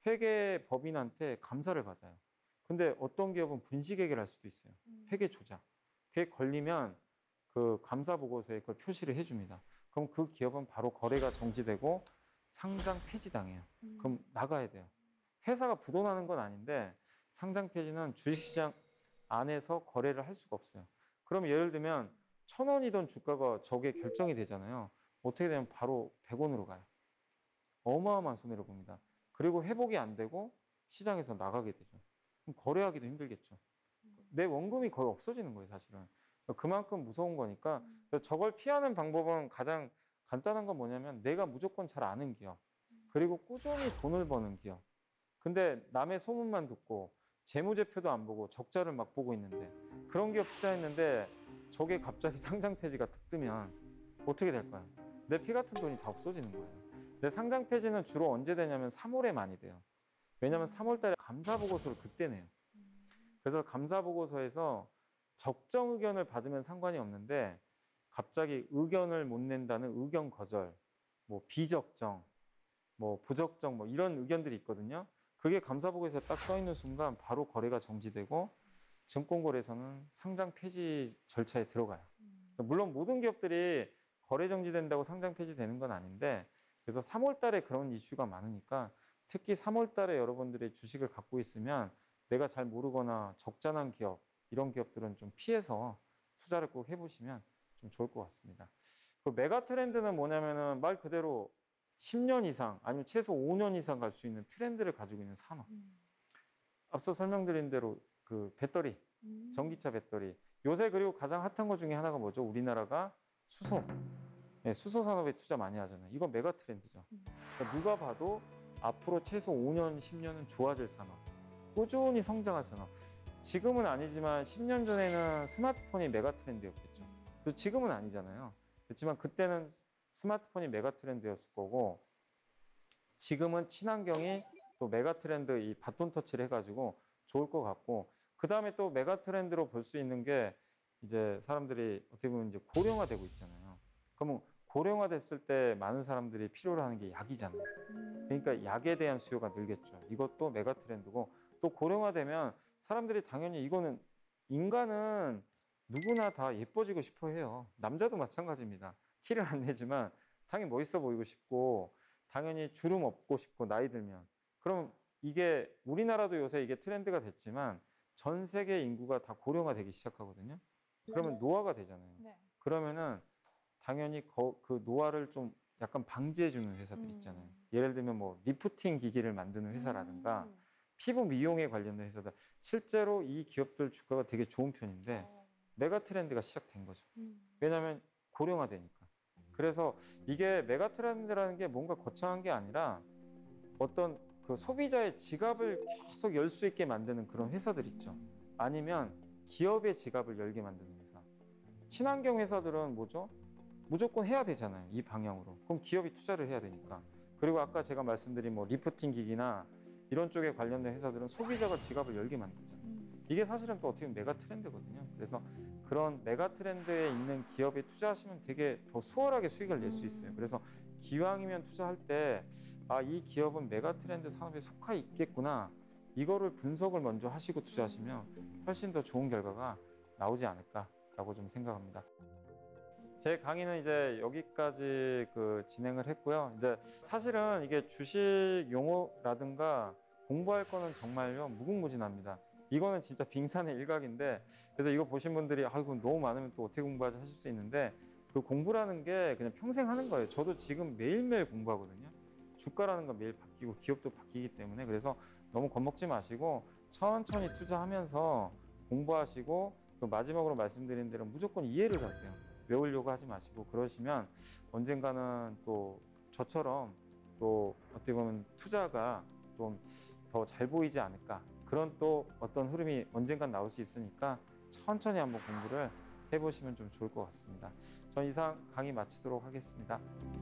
회계법인한테 감사를 받아요. 근데 어떤 기업은 분식회계를 할 수도 있어요. 회계 조작. 그게 걸리면 그 감사 보고서에 그걸 표시를 해줍니다. 그럼 그 기업은 바로 거래가 정지되고 상장 폐지당해요. 그럼 나가야 돼요. 회사가 부도나는 건 아닌데 상장 폐지는 주식시장 안에서 거래를 할 수가 없어요. 그럼 예를 들면 1,000원이던 주가가 저게 결정이 되잖아요. 어떻게 되면 바로 100원으로 가요. 어마어마한 손해를 봅니다. 그리고 회복이 안 되고 시장에서 나가게 되죠. 그럼 거래하기도 힘들겠죠. 내 원금이 거의 없어지는 거예요, 사실은. 그만큼 무서운 거니까. 저걸 피하는 방법은 가장 간단한 건 뭐냐면 내가 무조건 잘 아는 기업, 그리고 꾸준히 돈을 버는 기업. 근데 남의 소문만 듣고 재무제표도 안 보고 적자를 막 보고 있는데, 그런 기업 투자했는데 저게 갑자기 상장 폐지가 툭 뜨면 어떻게 될까요? 내 피 같은 돈이 다 없어지는 거예요. 근데 상장 폐지는 주로 언제 되냐면 3월에 많이 돼요. 왜냐하면 3월 달에 감사 보고서를 그때 내요. 그래서 감사 보고서에서 적정 의견을 받으면 상관이 없는데 갑자기 의견을 못 낸다는 의견 거절, 뭐 비적정, 뭐 부적정, 뭐 이런 의견들이 있거든요. 그게 감사 보고서에 딱 써 있는 순간 바로 거래가 정지되고 증권거래소는 상장 폐지 절차에 들어가요. 물론 모든 기업들이 거래 정지된다고 상장 폐지되는 건 아닌데, 그래서 3월 달에 그런 이슈가 많으니까 특히 3월 달에 여러분들이 주식을 갖고 있으면 내가 잘 모르거나 적자난 기업, 이런 기업들은 좀 피해서 투자를 꼭 해보시면 좀 좋을 것 같습니다. 그 메가 트렌드는 뭐냐면은 말 그대로 10년 이상 아니면 최소 5년 이상 갈 수 있는 트렌드를 가지고 있는 산업. 앞서 설명드린 대로 그 배터리, 전기차 배터리. 요새 그리고 가장 핫한 것 중에 하나가 뭐죠? 우리나라가 수소. 네, 수소 산업에 투자 많이 하잖아요. 이건 메가 트렌드죠. 그러니까 누가 봐도 앞으로 최소 5년, 10년은 좋아질 산업. 꾸준히 성장할 산업. 지금은 아니지만 10년 전에는 스마트폰이 메가 트렌드였겠죠. 지금은 아니잖아요. 그렇지만 그때는 스마트폰이 메가 트렌드였을 거고, 지금은 친환경이 또 메가 트렌드 이 바톤 터치를 해가지고 좋을 것 같고, 그 다음에 또 메가 트렌드로 볼 수 있는 게 이제 사람들이 어떻게 보면 이제 고령화되고 있잖아요. 그러면 고령화됐을 때 많은 사람들이 필요로 하는 게 약이잖아요. 그러니까 약에 대한 수요가 늘겠죠. 이것도 메가 트렌드고, 또 고령화되면 사람들이 당연히 이거는 인간은 누구나 다 예뻐지고 싶어 해요. 남자도 마찬가지입니다. 티를 안 내지만 당연히 멋있어 보이고 싶고 당연히 주름 없고 싶고 나이 들면. 그럼 이게 우리나라도 요새 이게 트렌드가 됐지만 전 세계 인구가 다 고령화되기 시작하거든요. 그러면 노화가 되잖아요. 네. 그러면은 당연히 그 노화를 좀 약간 방지해주는 회사들 있잖아요. 예를 들면 뭐 리프팅 기기를 만드는 회사라든가 피부 미용에 관련된 회사다. 실제로 이 기업들 주가가 되게 좋은 편인데 메가 트렌드가 시작된 거죠. 왜냐하면 고령화되니까. 그래서 이게 메가 트렌드라는 게 뭔가 거창한 게 아니라 어떤 그 소비자의 지갑을 계속 열 수 있게 만드는 그런 회사들 있죠. 아니면 기업의 지갑을 열게 만드는 회사. 친환경 회사들은 뭐죠? 무조건 해야 되잖아요. 이 방향으로. 그럼 기업이 투자를 해야 되니까. 그리고 아까 제가 말씀드린 뭐 리프팅 기기나 이런 쪽에 관련된 회사들은 소비자가 지갑을 열게 만들잖아요. 이게 사실은 또 어떻게 보면 메가 트렌드거든요. 그래서 그런 메가 트렌드에 있는 기업에 투자하시면 되게 더 수월하게 수익을 낼 수 있어요. 그래서 기왕이면 투자할 때 아, 이 기업은 메가 트렌드 산업에 속해 있겠구나. 이거를 분석을 먼저 하시고 투자하시면 훨씬 더 좋은 결과가 나오지 않을까라고 좀 생각합니다. 제 강의는 이제 여기까지 진행을 했고요. 이제 사실은 이게 주식 용어라든가 공부할 거는 정말요 무궁무진합니다. 이거는 진짜 빙산의 일각인데 그래서 이거 보신 분들이 아이고 너무 많으면 또 어떻게 공부하지 하실 수 있는데 그 공부라는 게 그냥 평생 하는 거예요. 저도 지금 매일매일 공부하거든요. 주가라는 건 매일 바뀌고 기업도 바뀌기 때문에 그래서 너무 겁먹지 마시고 천천히 투자하면서 공부하시고 그 마지막으로 말씀드린 대로 무조건 이해를 하세요. 외우려고 하지 마시고 그러시면 언젠가는 또 저처럼 또 어떻게 보면 투자가 좀 더 잘 보이지 않을까 그런 또 어떤 흐름이 언젠간 나올 수 있으니까 천천히 한번 공부를 해보시면 좀 좋을 것 같습니다. 전 이상 강의 마치도록 하겠습니다.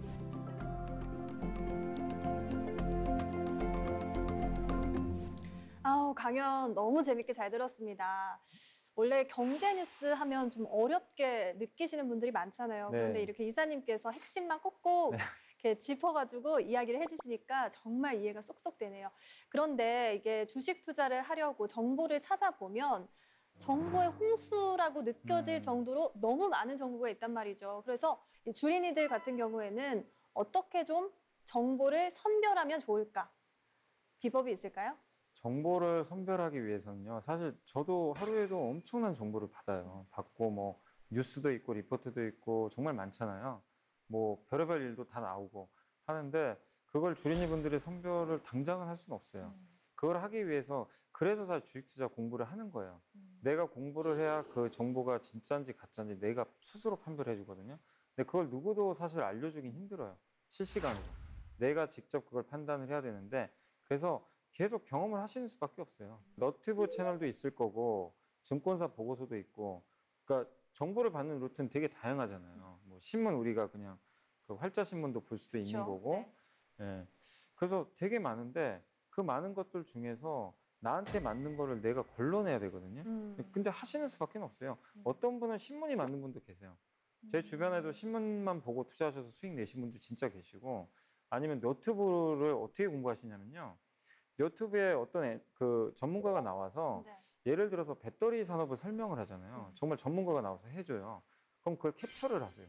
아우, 강연 너무 재밌게 잘 들었습니다. 원래 경제 뉴스 하면 좀 어렵게 느끼시는 분들이 많잖아요. 네. 그런데 이렇게 이사님께서 핵심만 꼭꼭 이렇게 짚어가지고 이야기를 해주시니까 정말 이해가 쏙쏙 되네요. 그런데 이게 주식 투자를 하려고 정보를 찾아보면 정보의 홍수라고 느껴질 정도로 너무 많은 정보가 있단 말이죠. 그래서 이 주린이들 같은 경우에는 어떻게 좀 정보를 선별하면 좋을까? 비법이 있을까요? 정보를 선별하기 위해서는요. 사실 저도 하루에도 엄청난 정보를 받고 뭐 뉴스도 있고 리포트도 있고 정말 많잖아요. 뭐 별의별 일도 다 나오고 하는데 그걸 주린이 분들이 선별을 당장은 할 수는 없어요. 그걸 하기 위해서 그래서 사실 주식 투자 공부를 하는 거예요. 내가 공부를 해야 그 정보가 진짜인지 가짜인지 내가 스스로 판별해 주거든요. 근데 그걸 누구도 사실 알려주긴 힘들어요. 실시간으로. 내가 직접 그걸 판단을 해야 되는데 그래서 계속 경험을 하시는 수밖에 없어요. 너튜브 채널도 있을 거고 증권사 보고서도 있고 그러니까 정보를 받는 루트는 되게 다양하잖아요. 뭐 신문 우리가 그냥 그 활자 신문도 볼 수도 있는 그렇죠. 거고 예. 그래서 되게 많은데 그 많은 것들 중에서 나한테 맞는 거를 내가 걸러내야 되거든요. 근데 하시는 수밖에 없어요. 어떤 분은 신문이 맞는 분도 계세요. 제 주변에도 신문만 보고 투자하셔서 수익 내신 분도 진짜 계시고 아니면 너튜브를 어떻게 공부하시냐면요. 유튜브에 어떤 그 전문가가 나와서 네. 예를 들어서 배터리 산업을 설명을 하잖아요. 정말 전문가가 나와서 해줘요. 그럼 그걸 캡처를 하세요.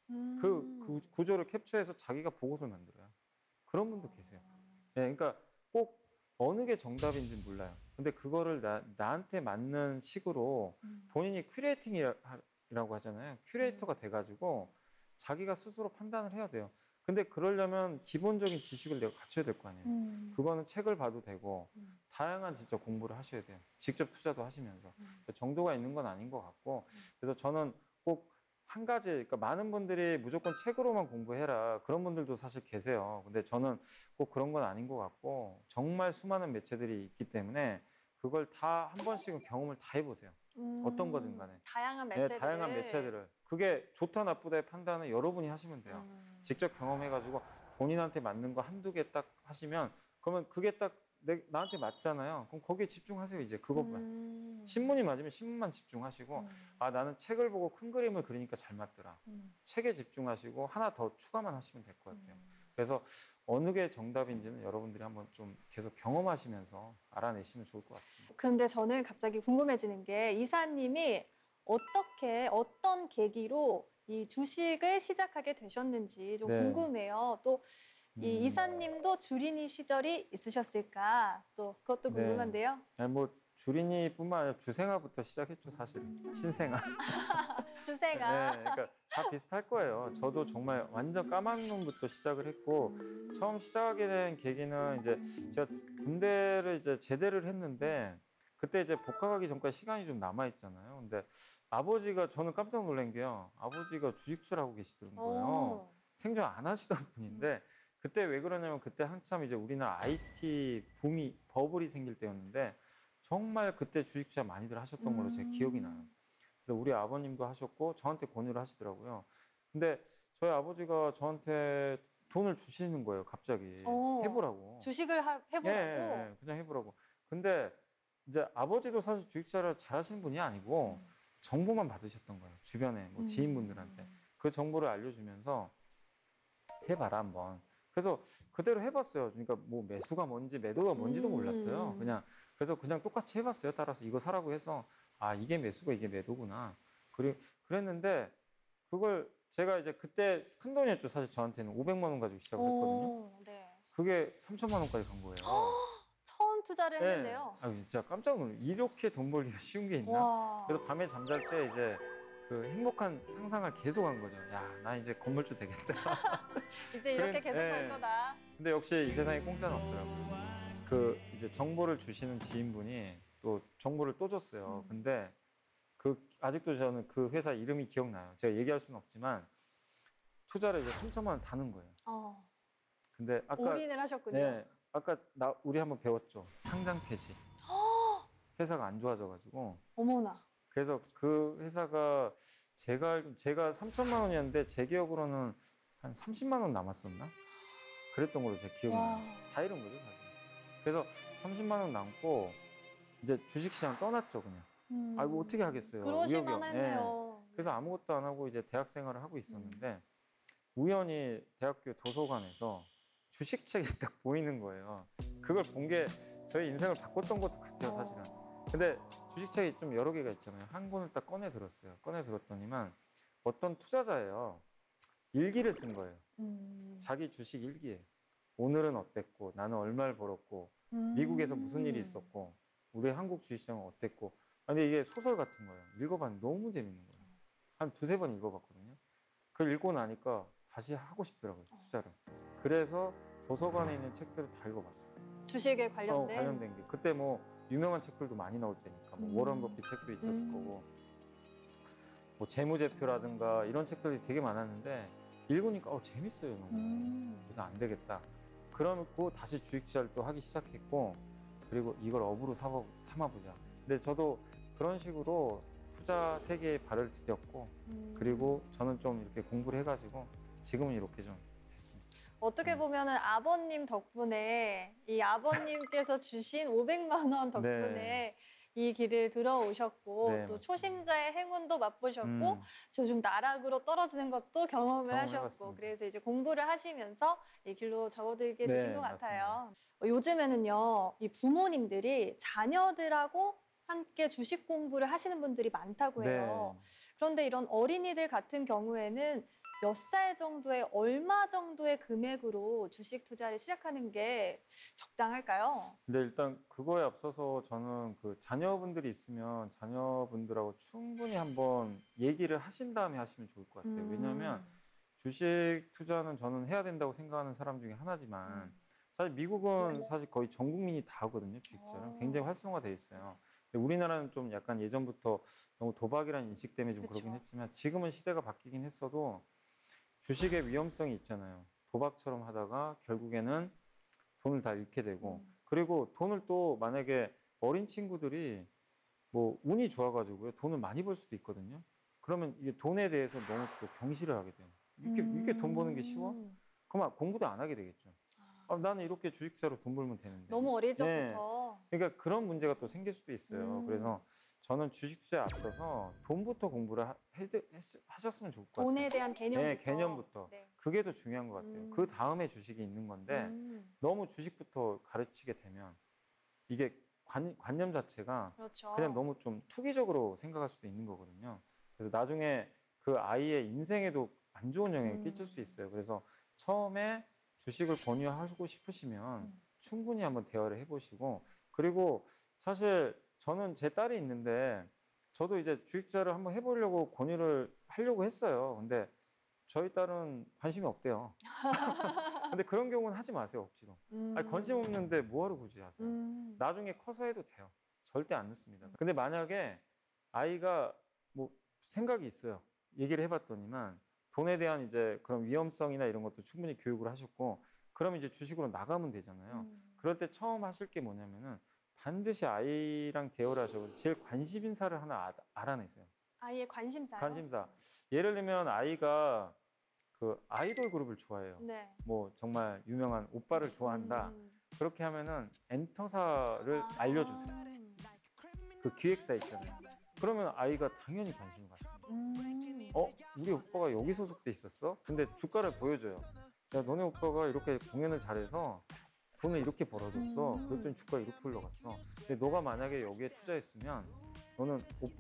그 구조를 캡처해서 자기가 보고서를 만들어요. 그런 분도 계세요. 네, 그러니까 꼭 어느 게 정답인지 몰라요. 근데 그거를 나한테 맞는 식으로 본인이 큐레이팅이라고 하잖아요. 큐레이터가 돼가지고 자기가 스스로 판단을 해야 돼요. 근데 그러려면 기본적인 지식을 내가 갖춰야 될 거 아니에요. 그거는 책을 봐도 되고 다양한 진짜 공부를 하셔야 돼요. 직접 투자도 하시면서. 정도가 있는 건 아닌 것 같고 그래서 저는 꼭 한 가지, 그러니까 많은 분들이 무조건 책으로만 공부해라 그런 분들도 사실 계세요. 근데 저는 꼭 그런 건 아닌 것 같고 정말 수많은 매체들이 있기 때문에 그걸 다 한 번씩은 경험을 다 해보세요. 어떤 거든 간에. 다양한 네, 매체들. 다양한 매체들을. 그게 좋다 나쁘다의 판단은 여러분이 하시면 돼요. 직접 경험해가지고 본인한테 맞는 거 한두 개 딱 하시면 그러면 그게 딱 나한테 맞잖아요. 그럼 거기에 집중하세요. 이제 그것만. 신문이 맞으면 신문만 집중하시고 아 나는 책을 보고 큰 그림을 그리니까 잘 맞더라. 책에 집중하시고 하나 더 추가만 하시면 될 것 같아요. 그래서 어느 게 정답인지는 여러분들이 한번 좀 계속 경험하시면서 알아내시면 좋을 것 같습니다. 그런데 저는 갑자기 궁금해지는 게 이사님이 어떤 계기로 이 주식을 시작하게 되셨는지 좀 네. 궁금해요. 또 이 이사님도 주린이 시절이 있으셨을까? 또 그것도 네. 궁금한데요. 아니, 뭐 주린이뿐만 아니라 주생아부터 시작했죠, 사실은. 신생아. 주세가. 네, 그러니까 다 비슷할 거예요. 저도 정말 완전 까만 놈부터 시작을 했고 처음 시작하게 된 계기는 이제 제가 군대를 이제 제대를 했는데 그때 이제 복학하기 전까지 시간이 좀 남아 있잖아요. 근데 아버지가 저는 깜짝 놀란 게요. 아버지가 주식수를 하고 계시던 거예요. 오. 생전 안 하시던 분인데 그때 왜 그러냐면 그때 한참 이제 우리나라 IT 붐이 버블이 생길 때였는데 정말 그때 주식 투자 많이들 하셨던 걸로 제 기억이 나요. 그래서 우리 아버님도 하셨고 저한테 권유를 하시더라고요. 근데 저희 아버지가 저한테 돈을 주시는 거예요, 갑자기. 오. 해보라고. 주식을 해보라고. 예, 그냥 해보라고. 근데 이제 아버지도 사실 주식 투자를 잘하시는 분이 아니고 정보만 받으셨던 거예요. 주변에 뭐 지인분들한테. 그 정보를 알려주면서 해봐라 한번. 그래서 그대로 해봤어요. 그러니까 뭐 매수가 뭔지 매도가 뭔지도 몰랐어요. 그래서 그냥 똑같이 해봤어요. 따라서 이거 사라고 해서 아 이게 매수고 이게 매도구나. 그랬는데 그걸 제가 이제 그때 큰 돈이었죠. 사실 저한테는 500만 원 가지고 시작을 했거든요. 오, 네. 그게 3천만 원까지 간 거예요. 처음 투자를 네. 했는데요. 아, 진짜 깜짝 놀랐어요. 이렇게 돈 벌기가 쉬운 게 있나? 와. 그래서 밤에 잠잘 때 이제 그 행복한 상상을 계속 한 거죠. 야, 나 이제 건물주 되겠다. 이제 이렇게 계속 네. 갈 거다. 근데 역시 이 세상에 공짜는 없더라고요. 그 이제 정보를 주시는 지인분이 또 정보를 또 줬어요. 근데 그 아직도 저는 그 회사 이름이 기억나요. 제가 얘기할 수는 없지만 투자를 이제 3천만 원 다는 거예요. 근데 아까 올인을 하셨군요. 네, 아까 우리 한번 배웠죠. 상장 폐지. 회사가 안 좋아져가지고. 어머나. 그래서 그 회사가 제가 3천만 원이었는데 제 기억으로는 한 30만 원 남았었나? 그랬던 걸로 제 기억이 와. 나요. 다 잃은 거죠, 사실. 그래서 30만 원 남고 이제 주식시장 떠났죠, 그냥. 아이고 어떻게 하겠어요. 그러실만 우여곡. 했네요. 그래서 아무것도 안 하고 이제 대학 생활을 하고 있었는데 우연히 대학교 도서관에서 주식책이 딱 보이는 거예요. 그걸 본 게 저희 인생을 바꿨던 것도 같아요, 사실은. 근데 주식책이 좀 여러 개가 있잖아요. 한 권을 딱 꺼내 들었어요. 꺼내 들었더니만 어떤 투자자예요. 일기를 쓴 거예요. 자기 주식 일기예요. 오늘은 어땠고, 나는 얼마를 벌었고, 미국에서 무슨 일이 있었고, 우리 한국 주식시장은 어땠고. 근데 이게 소설 같은 거예요. 읽어봤는데 너무 재밌는 거예요. 한 두세 번 읽어봤거든요. 그걸 읽고 나니까 다시 하고 싶더라고요, 투자를. 그래서 도서관에 있는 책들을 다 읽어봤어요. 주식에 관련된? 관련된 게. 그때 뭐 유명한 책들도 많이 나올 때니까 뭐 워런 버핏 책도 있었을 거고 뭐 재무제표라든가 이런 책들이 되게 많았는데 읽으니까 재밌어요, 너무. 그래서 안 되겠다. 그러고 다시 주식 투자를 또 하기 시작했고 그리고 이걸 업으로 삼아보자. 근데 저도 그런 식으로 투자 세계에 발을 디뎠고 그리고 저는 좀 이렇게 공부를 해가지고 지금은 이렇게 좀 됐습니다. 어떻게 보면은 아버님 덕분에 이 아버님께서 주신 500만 원 덕분에 네. 이 길을 들어오셨고 네, 또 맞습니다. 초심자의 행운도 맛보셨고 좀 나락으로 떨어지는 것도 경험을 하셨고 경험해봤습니다. 그래서 이제 공부를 하시면서 이 길로 접어들게 네, 되신 것 같아요. 요즘에는요, 이 부모님들이 자녀들하고 함께 주식 공부를 하시는 분들이 많다고 해요. 그런데 이런 어린이들 같은 경우에는 몇 살 정도의 얼마 정도의 금액으로 주식 투자를 시작하는 게 적당할까요? 근데 일단 그거에 앞서서 저는 그 자녀분들이 있으면 자녀분들하고 충분히 한번 얘기를 하신 다음에 하시면 좋을 것 같아요. 왜냐하면 주식 투자는 저는 해야 된다고 생각하는 사람 중에 하나지만 사실 미국은 사실 거의 전 국민이 다 하거든요. 주식 투자는 굉장히 활성화돼 있어요. 근데 우리나라는 좀 약간 예전부터 너무 도박이라는 인식 때문에 좀 그쵸. 그러긴 했지만 지금은 시대가 바뀌긴 했어도 주식의 위험성이 있잖아요. 도박처럼 하다가 결국에는 돈을 다 잃게 되고 그리고 돈을 또 만약에 어린 친구들이 뭐 운이 좋아가지고요 돈을 많이 벌 수도 있거든요. 그러면 이게 돈에 대해서 너무 또 경시를 하게 돼요. 이게 돈 버는 게 쉬워? 그럼 공부도 안 하게 되겠죠. 나는 이렇게 주식 투자로 돈 벌면 되는데. 너무 어릴 적부터. 그러니까 그런 문제가 또 생길 수도 있어요. 그래서 저는 주식 투자에 앞서서 돈부터 공부를 하셨으면 좋을 것 같아요. 돈에 대한 개념부터. 네, 개념부터. 네. 그게 더 중요한 것 같아요. 그 다음에 주식이 있는 건데 너무 주식부터 가르치게 되면 이게 관념 자체가 그렇죠. 그냥 너무 좀 투기적으로 생각할 수도 있는 거거든요. 그래서 나중에 그 아이의 인생에도 안 좋은 영향을 끼칠 수 있어요. 그래서 처음에 주식을 권유하고 싶으시면 충분히 한번 대화를 해보시고 그리고 사실 저는 제 딸이 있는데 저도 이제 주식 투자를 한번 해보려고 권유를 하려고 했어요. 근데 저희 딸은 관심이 없대요. 근데 그런 경우는 하지 마세요, 억지로. 아니, 관심 없는데 뭐하러 굳이 하세요? 나중에 커서 해도 돼요. 절대 안 늦습니다. 근데 만약에 아이가 뭐 생각이 있어요. 얘기를 해봤더니만 돈에 대한 이제 그런 위험성이나 이런 것도 충분히 교육을 하셨고, 그러면 이제 주식으로 나가면 되잖아요. 그럴 때 처음 하실 게 뭐냐면은 반드시 아이랑 대화를 하셔서 제일 관심 인사를 하나 알아내세요. 아이의 관심사요? 관심사. 예를 들면 아이가 그 아이돌 그룹을 좋아해요. 네. 뭐 정말 유명한 오빠를 좋아한다. 그렇게 하면은 엔터사를 알려주세요. 그 기획사 있잖아요. 그러면 아이가 당연히 관심을 갖습니다. 우리 오빠가 여기 소속돼 있었어? 근데 주가를 보여줘요. 야, 너네 오빠가 이렇게 공연을 잘해서 돈을 이렇게 벌어줬어. 그랬더니 주가가 이렇게 올라갔어. 근데 너가 만약에 여기에 투자했으면 너는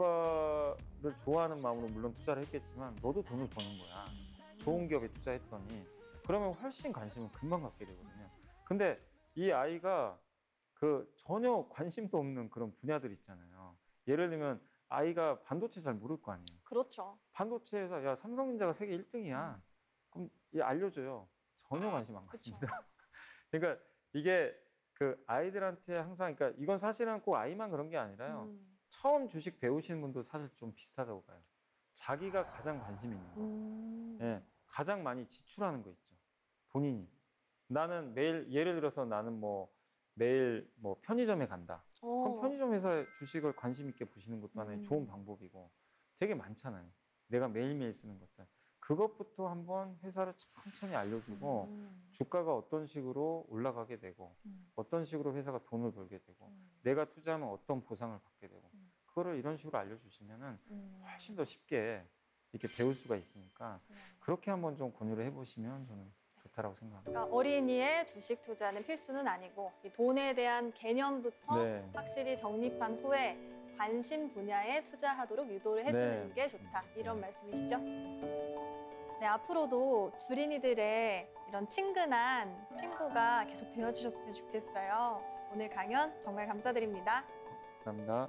오빠를 좋아하는 마음으로 물론 투자를 했겠지만 너도 돈을 버는 거야. 좋은 기업에 투자했더니. 그러면 훨씬 관심을 금방 갖게 되거든요. 근데 이 아이가 그 전혀 관심도 없는 그런 분야들 있잖아요. 예를 들면 아이가 반도체 잘 모를 거 아니에요. 그렇죠. 반도체에서 야, 삼성전자가 세계 1등이야. 그럼 얘 알려줘요. 전혀 관심 안 갖습니다. 그러니까 이게 그 아이들한테 항상, 그러니까 이건 사실은 꼭 아이만 그런 게 아니라요. 처음 주식 배우시는 분도 사실 좀 비슷하다고 봐요. 자기가 가장 관심 있는 거. 예, 가장 많이 지출하는 거 있죠. 본인이. 나는 매일, 예를 들어서 나는 뭐 매일 뭐 편의점에 간다. 그럼 편의점에서 주식을 관심 있게 보시는 것도 하나의 좋은 방법이고 되게 많잖아요. 내가 매일매일 쓰는 것들. 그것부터 한번 회사를 천천히 알려주고 주가가 어떤 식으로 올라가게 되고 어떤 식으로 회사가 돈을 벌게 되고 내가 투자하면 어떤 보상을 받게 되고 그거를 이런 식으로 알려주시면은 훨씬 더 쉽게 이렇게 배울 수가 있으니까 그렇게 한번 좀 권유를 해보시면 저는 좋다라고 생각합니다. 그러니까 어린이의 주식 투자는 필수는 아니고 이 돈에 대한 개념부터 네. 확실히 정립한 후에 관심 분야에 투자하도록 유도를 해주는 네, 게 맞습니다. 좋다. 이런 네. 말씀이시죠? 네, 앞으로도 주린이들의 이런 친근한 친구가 계속 되어주셨으면 좋겠어요. 오늘 강연 정말 감사드립니다. 감사합니다.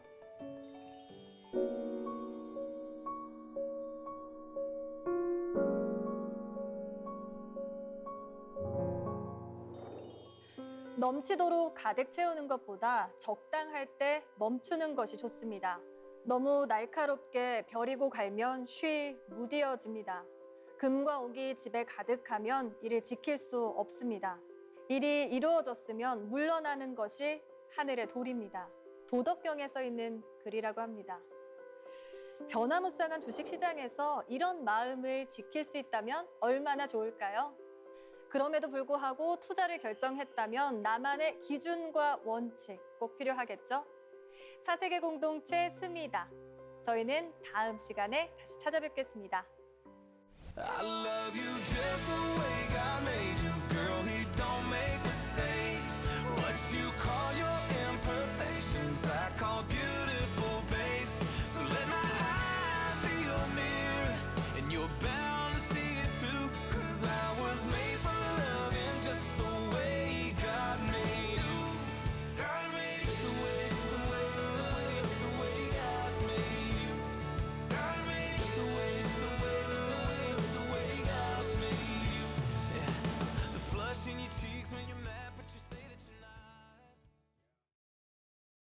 넘치도록 가득 채우는 것보다 적당할 때 멈추는 것이 좋습니다. 너무 날카롭게 벼리고 갈면 쉬 무디어집니다. 금과 옥이 집에 가득하면 이를 지킬 수 없습니다. 일이 이루어졌으면 물러나는 것이 하늘의 도리입니다. 도덕경에 써 있는 글이라고 합니다. 변화무쌍한 주식시장에서 이런 마음을 지킬 수 있다면 얼마나 좋을까요? 그럼에도 불구하고 투자를 결정했다면 나만의 기준과 원칙 꼭 필요하겠죠? 사세계 공동체 스미다. 저희는 다음 시간에 다시 찾아뵙겠습니다. I love you just the way God made you, girl. He don't make